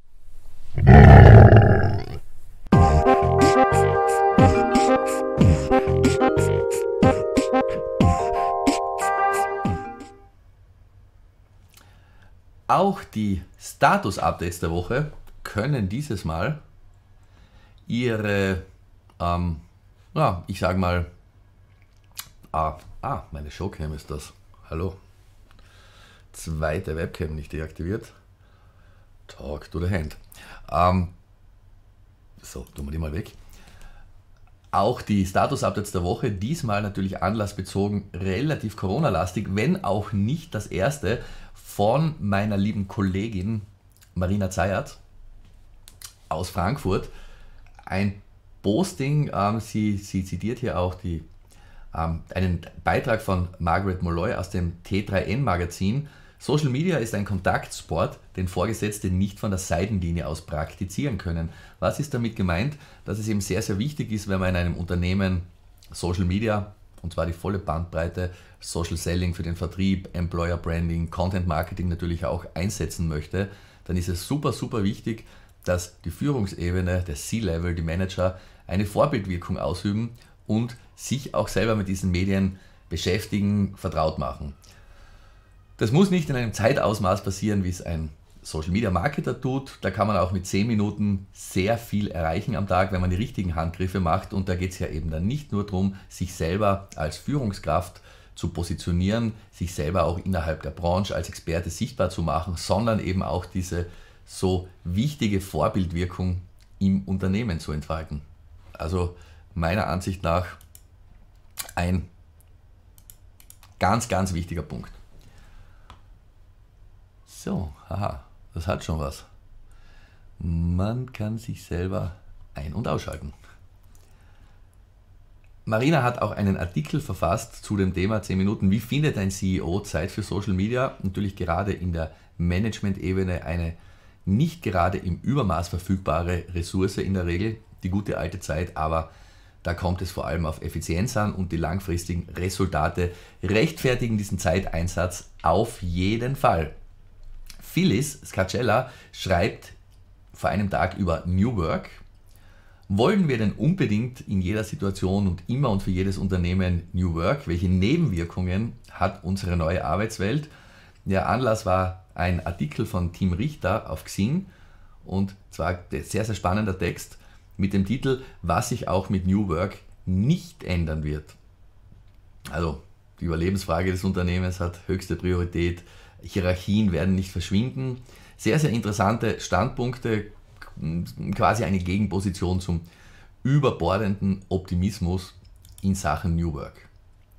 Auch die Status-Updates der Woche können dieses Mal ihre, ich sag mal, meine Showcam ist das. Hallo. Zweite Webcam nicht deaktiviert. Talk to the hand. So, tun wir die mal weg. Auch die Status-Updates der Woche, diesmal natürlich anlassbezogen, relativ Corona-lastig, wenn auch nicht das erste, von meiner lieben Kollegin Marina Zayat aus Frankfurt. Ein Posting, sie zitiert hier auch einen Beitrag von Margaret Molloy aus dem T3N Magazin. Social Media ist ein Kontaktsport, den Vorgesetzte nicht von der Seitenlinie aus praktizieren können. Was ist damit gemeint? Dass es eben sehr, sehr wichtig ist, wenn man in einem Unternehmen Social Media, und zwar die volle Bandbreite, Social Selling für den Vertrieb, Employer Branding, Content Marketing natürlich auch einsetzen möchte, dann ist es super, super wichtig, dass die Führungsebene, der C-Level, die Manager eine Vorbildwirkung ausüben und sich auch selber mit diesen Medien beschäftigen, vertraut machen. Das muss nicht in einem Zeitausmaß passieren, wie es ein Social Media Marketer tut. Da kann man auch mit 10 Minuten sehr viel erreichen am Tag, wenn man die richtigen Handgriffe macht. Und da geht es ja eben dann nicht nur darum, sich selber als Führungskraft zu positionieren, sich selber auch innerhalb der Branche als Experte sichtbar zu machen, sondern eben auch diese so wichtige Vorbildwirkung im Unternehmen zu entfalten. Also meiner Ansicht nach ein ganz, ganz wichtiger Punkt. So, haha, das hat schon was. Man kann sich selber ein- und ausschalten. Marina hat auch einen Artikel verfasst zu dem Thema 10 Minuten. Wie findet ein CEO Zeit für Social Media? Natürlich gerade in der Management-Ebene eine nicht gerade im Übermaß verfügbare Ressource in der Regel, die gute alte Zeit, aber da kommt es vor allem auf Effizienz an und die langfristigen Resultate rechtfertigen diesen Zeiteinsatz auf jeden Fall. Phyllis Scacella schreibt vor einem Tag über New Work. Wollen wir denn unbedingt in jeder Situation und immer und für jedes Unternehmen New Work? Welche Nebenwirkungen hat unsere neue Arbeitswelt? Der Anlass war ein Artikel von Tim Richter auf Xing und zwar ein sehr, sehr spannender Text mit dem Titel, was sich auch mit New Work nicht ändern wird. Also die Überlebensfrage des Unternehmens hat höchste Priorität. Hierarchien werden nicht verschwinden. Sehr, sehr interessante Standpunkte, quasi eine Gegenposition zum überbordenden Optimismus in Sachen New Work.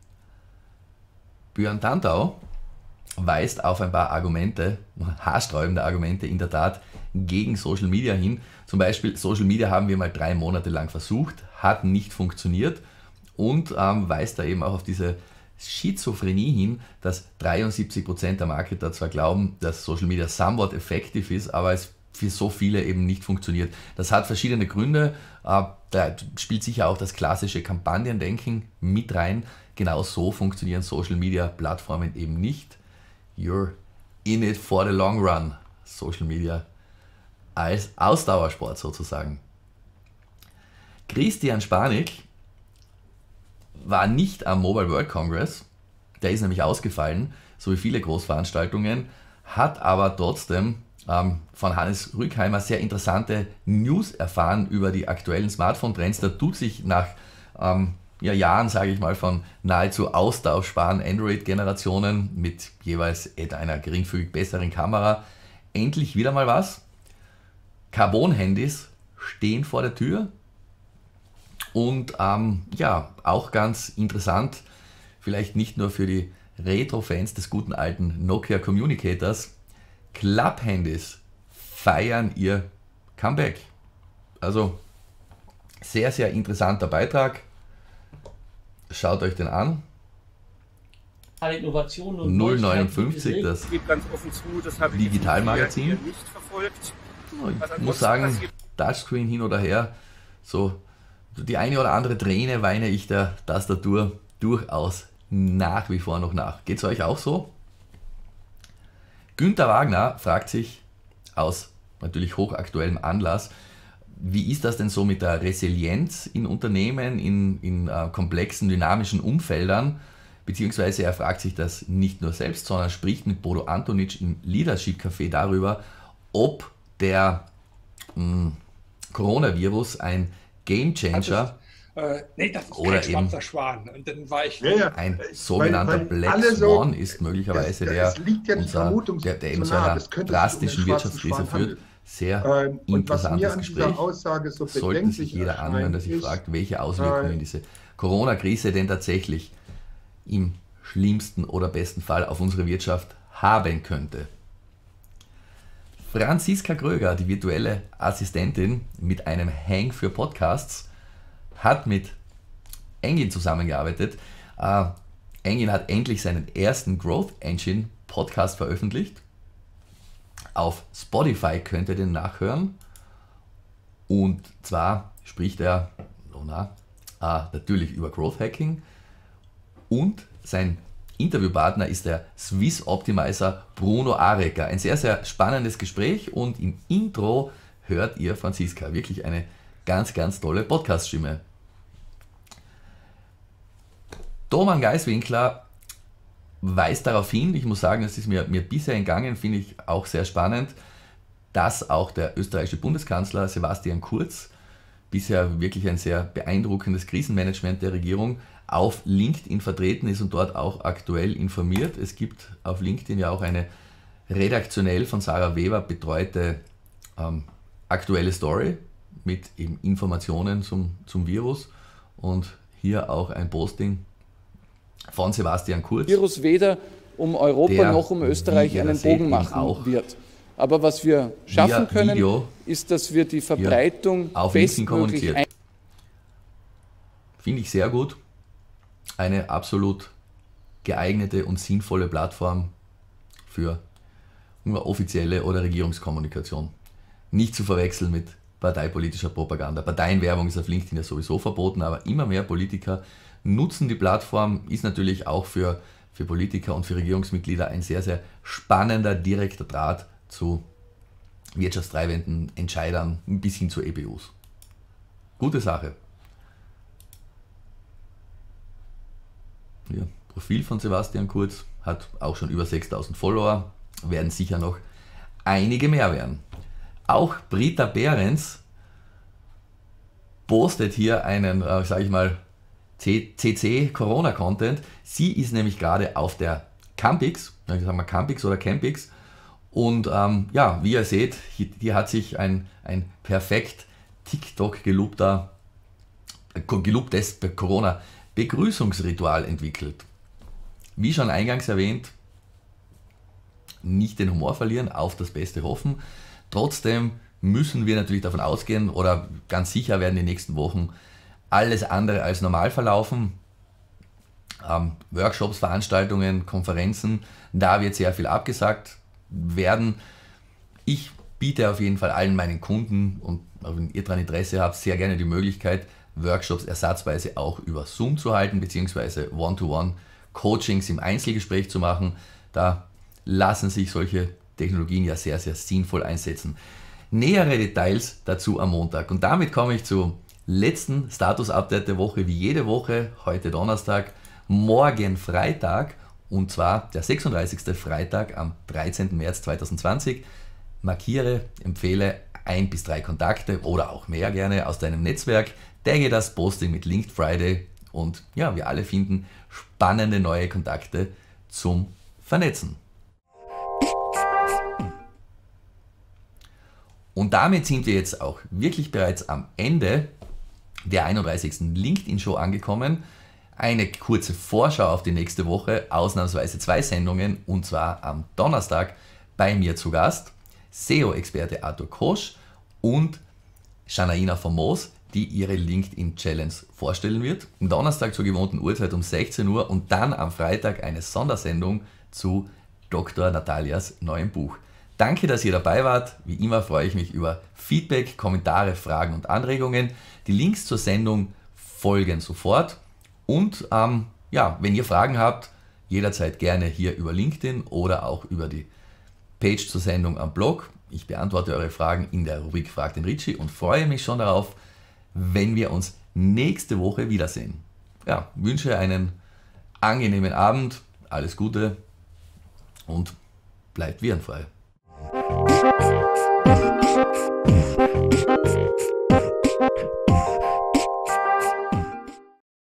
Björn Tantau weist auf ein paar Argumente, haarsträubende Argumente in der Tat gegen Social Media hin. Zum Beispiel Social Media haben wir mal 3 Monate lang versucht, hat nicht funktioniert und weist da eben auch auf diese Schizophrenie hin, dass 73% der Marketer zwar glauben, dass Social Media somewhat effektiv ist, aber es für so viele eben nicht funktioniert. Das hat verschiedene Gründe. Da spielt sicher auch das klassische Kampagnendenken mit rein. Genau so funktionieren Social Media Plattformen eben nicht. You're in it for the long run. Social Media als Ausdauersport sozusagen. Christian Spanik war nicht am Mobile World Congress, der ist nämlich ausgefallen, so wie viele Großveranstaltungen, hat aber trotzdem von Hannes Rückheimer sehr interessante News erfahren über die aktuellen Smartphone-Trends. Da tut sich nach Jahren, sage ich mal, von nahezu austauschbaren Android-Generationen mit jeweils einer geringfügig besseren Kamera endlich wieder mal was. Carbon-Handys stehen vor der Tür. Und auch ganz interessant, vielleicht nicht nur für die Retro-Fans des guten alten Nokia Communicators. Club-Handys feiern ihr Comeback. Also sehr, sehr interessanter Beitrag. Schaut euch den an. Innovation und 059, das Digitalmagazin. Ich muss sagen, Touchscreen hin oder her, so die eine oder andere Träne weine ich der Tastatur durchaus nach wie vor noch nach. Geht es euch auch so? Günther Wagner fragt sich aus natürlich hochaktuellem Anlass, wie ist das denn so mit der Resilienz in Unternehmen, in komplexen, dynamischen Umfeldern? Beziehungsweise er fragt sich das nicht nur selbst, sondern spricht mit Bodo Antonic im Leadership Café darüber, ob der Coronavirus ein Gamechanger oder eben und dann war ich ein sogenannter Black Swan ist möglicherweise, der eben zu einer drastischen Wirtschaftskrise führt. Sehr interessantes Gespräch. Sollte sich jeder anhören, der sich fragt, welche Auswirkungen diese Corona-Krise denn tatsächlich im schlimmsten oder besten Fall auf unsere Wirtschaft haben könnte. Franziska Kröger, die virtuelle Assistentin mit einem Hang für Podcasts, hat mit Engin zusammengearbeitet. Engin hat endlich seinen ersten Growth Engine Podcast veröffentlicht. Auf Spotify könnt ihr den nachhören. Und zwar spricht er natürlich über Growth Hacking. Und sein Interviewpartner ist der Swiss Optimizer Bruno Arecker. Ein sehr, sehr spannendes Gespräch und im Intro hört ihr Franziska. Wirklich eine ganz, ganz tolle Podcast-Stimme. Thomann Geiswinkler weist darauf hin, ich muss sagen, das ist mir bisher entgangen, finde ich auch sehr spannend, dass auch der österreichische Bundeskanzler Sebastian Kurz, bisher wirklich ein sehr beeindruckendes Krisenmanagement der Regierung, auf LinkedIn vertreten ist und dort auch aktuell informiert. Es gibt auf LinkedIn ja auch eine redaktionell von Sarah Weber betreute aktuelle Story mit eben Informationen zum Virus und hier auch ein Posting von Sebastian Kurz. Virus weder um Europa noch um Österreich einen Bogen machen wird. Aber was wir schaffen können, ist, dass wir die Verbreitung bestmöglich finde ich sehr gut. Eine absolut geeignete und sinnvolle Plattform für offizielle oder Regierungskommunikation. Nicht zu verwechseln mit parteipolitischer Propaganda. Parteienwerbung ist auf LinkedIn ja sowieso verboten, aber immer mehr Politiker nutzen die Plattform, ist natürlich auch für Politiker und für Regierungsmitglieder ein sehr, sehr spannender, direkter Draht zu wirtschaftstreibenden Entscheidern bis hin zu EBUs. Gute Sache. Ja, Profil von Sebastian Kurz hat auch schon über 6000 Follower, werden sicher noch einige mehr werden. Auch Britta Behrens postet hier einen, sage ich mal, CC-Corona-Content. Sie ist nämlich gerade auf der Campix, sagen wir Campix oder Campix. Und ja, wie ihr seht, hier hat sich ein perfekt TikTok gelobtes Corona-Begrüßungsritual entwickelt. Wie schon eingangs erwähnt, nicht den Humor verlieren, auf das Beste hoffen. Trotzdem müssen wir natürlich davon ausgehen, oder ganz sicher werden die nächsten Wochen alles andere als normal verlaufen. Workshops, Veranstaltungen, Konferenzen, da wird sehr viel abgesagt werden. Ich biete auf jeden Fall allen meinen Kunden, und wenn ihr daran Interesse habt, sehr gerne die Möglichkeit, Workshops ersatzweise auch über Zoom zu halten, beziehungsweise One-to-One-Coachings im Einzelgespräch zu machen. Da lassen sich solche Technologien ja sehr, sehr sinnvoll einsetzen. Nähere Details dazu am Montag. Und damit komme ich zu letzten Status-Update der Woche, wie jede Woche, heute Donnerstag, morgen Freitag, und zwar der 36. Freitag am 13. März 2020. Markiere, empfehle 1 bis 3 Kontakte oder auch mehr gerne aus deinem Netzwerk, tagge das Posting mit Linked Friday und ja, wir alle finden spannende neue Kontakte zum Vernetzen. Und damit sind wir jetzt auch wirklich bereits am Ende der 31. LinkedIn-Show angekommen. eine kurze Vorschau auf die nächste Woche, ausnahmsweise 2 Sendungen, und zwar am Donnerstag bei mir zu Gast SEO-Experte Arthur Kosch und Shanaina von Moos, die ihre LinkedIn-Challenge vorstellen wird. Am Donnerstag zur gewohnten Uhrzeit um 16 Uhr und dann am Freitag eine Sondersendung zu Dr. Natalias neuem Buch. Danke, dass ihr dabei wart. Wie immer freue ich mich über Feedback, Kommentare, Fragen und Anregungen. Die Links zur Sendung folgen sofort. Und wenn ihr Fragen habt, jederzeit gerne hier über LinkedIn oder auch über die Page zur Sendung am Blog. Ich beantworte eure Fragen in der Rubrik Frag den Ritchie und freue mich schon darauf, wenn wir uns nächste Woche wiedersehen. Ja, wünsche einen angenehmen Abend, alles Gute und bleibt virenfrei.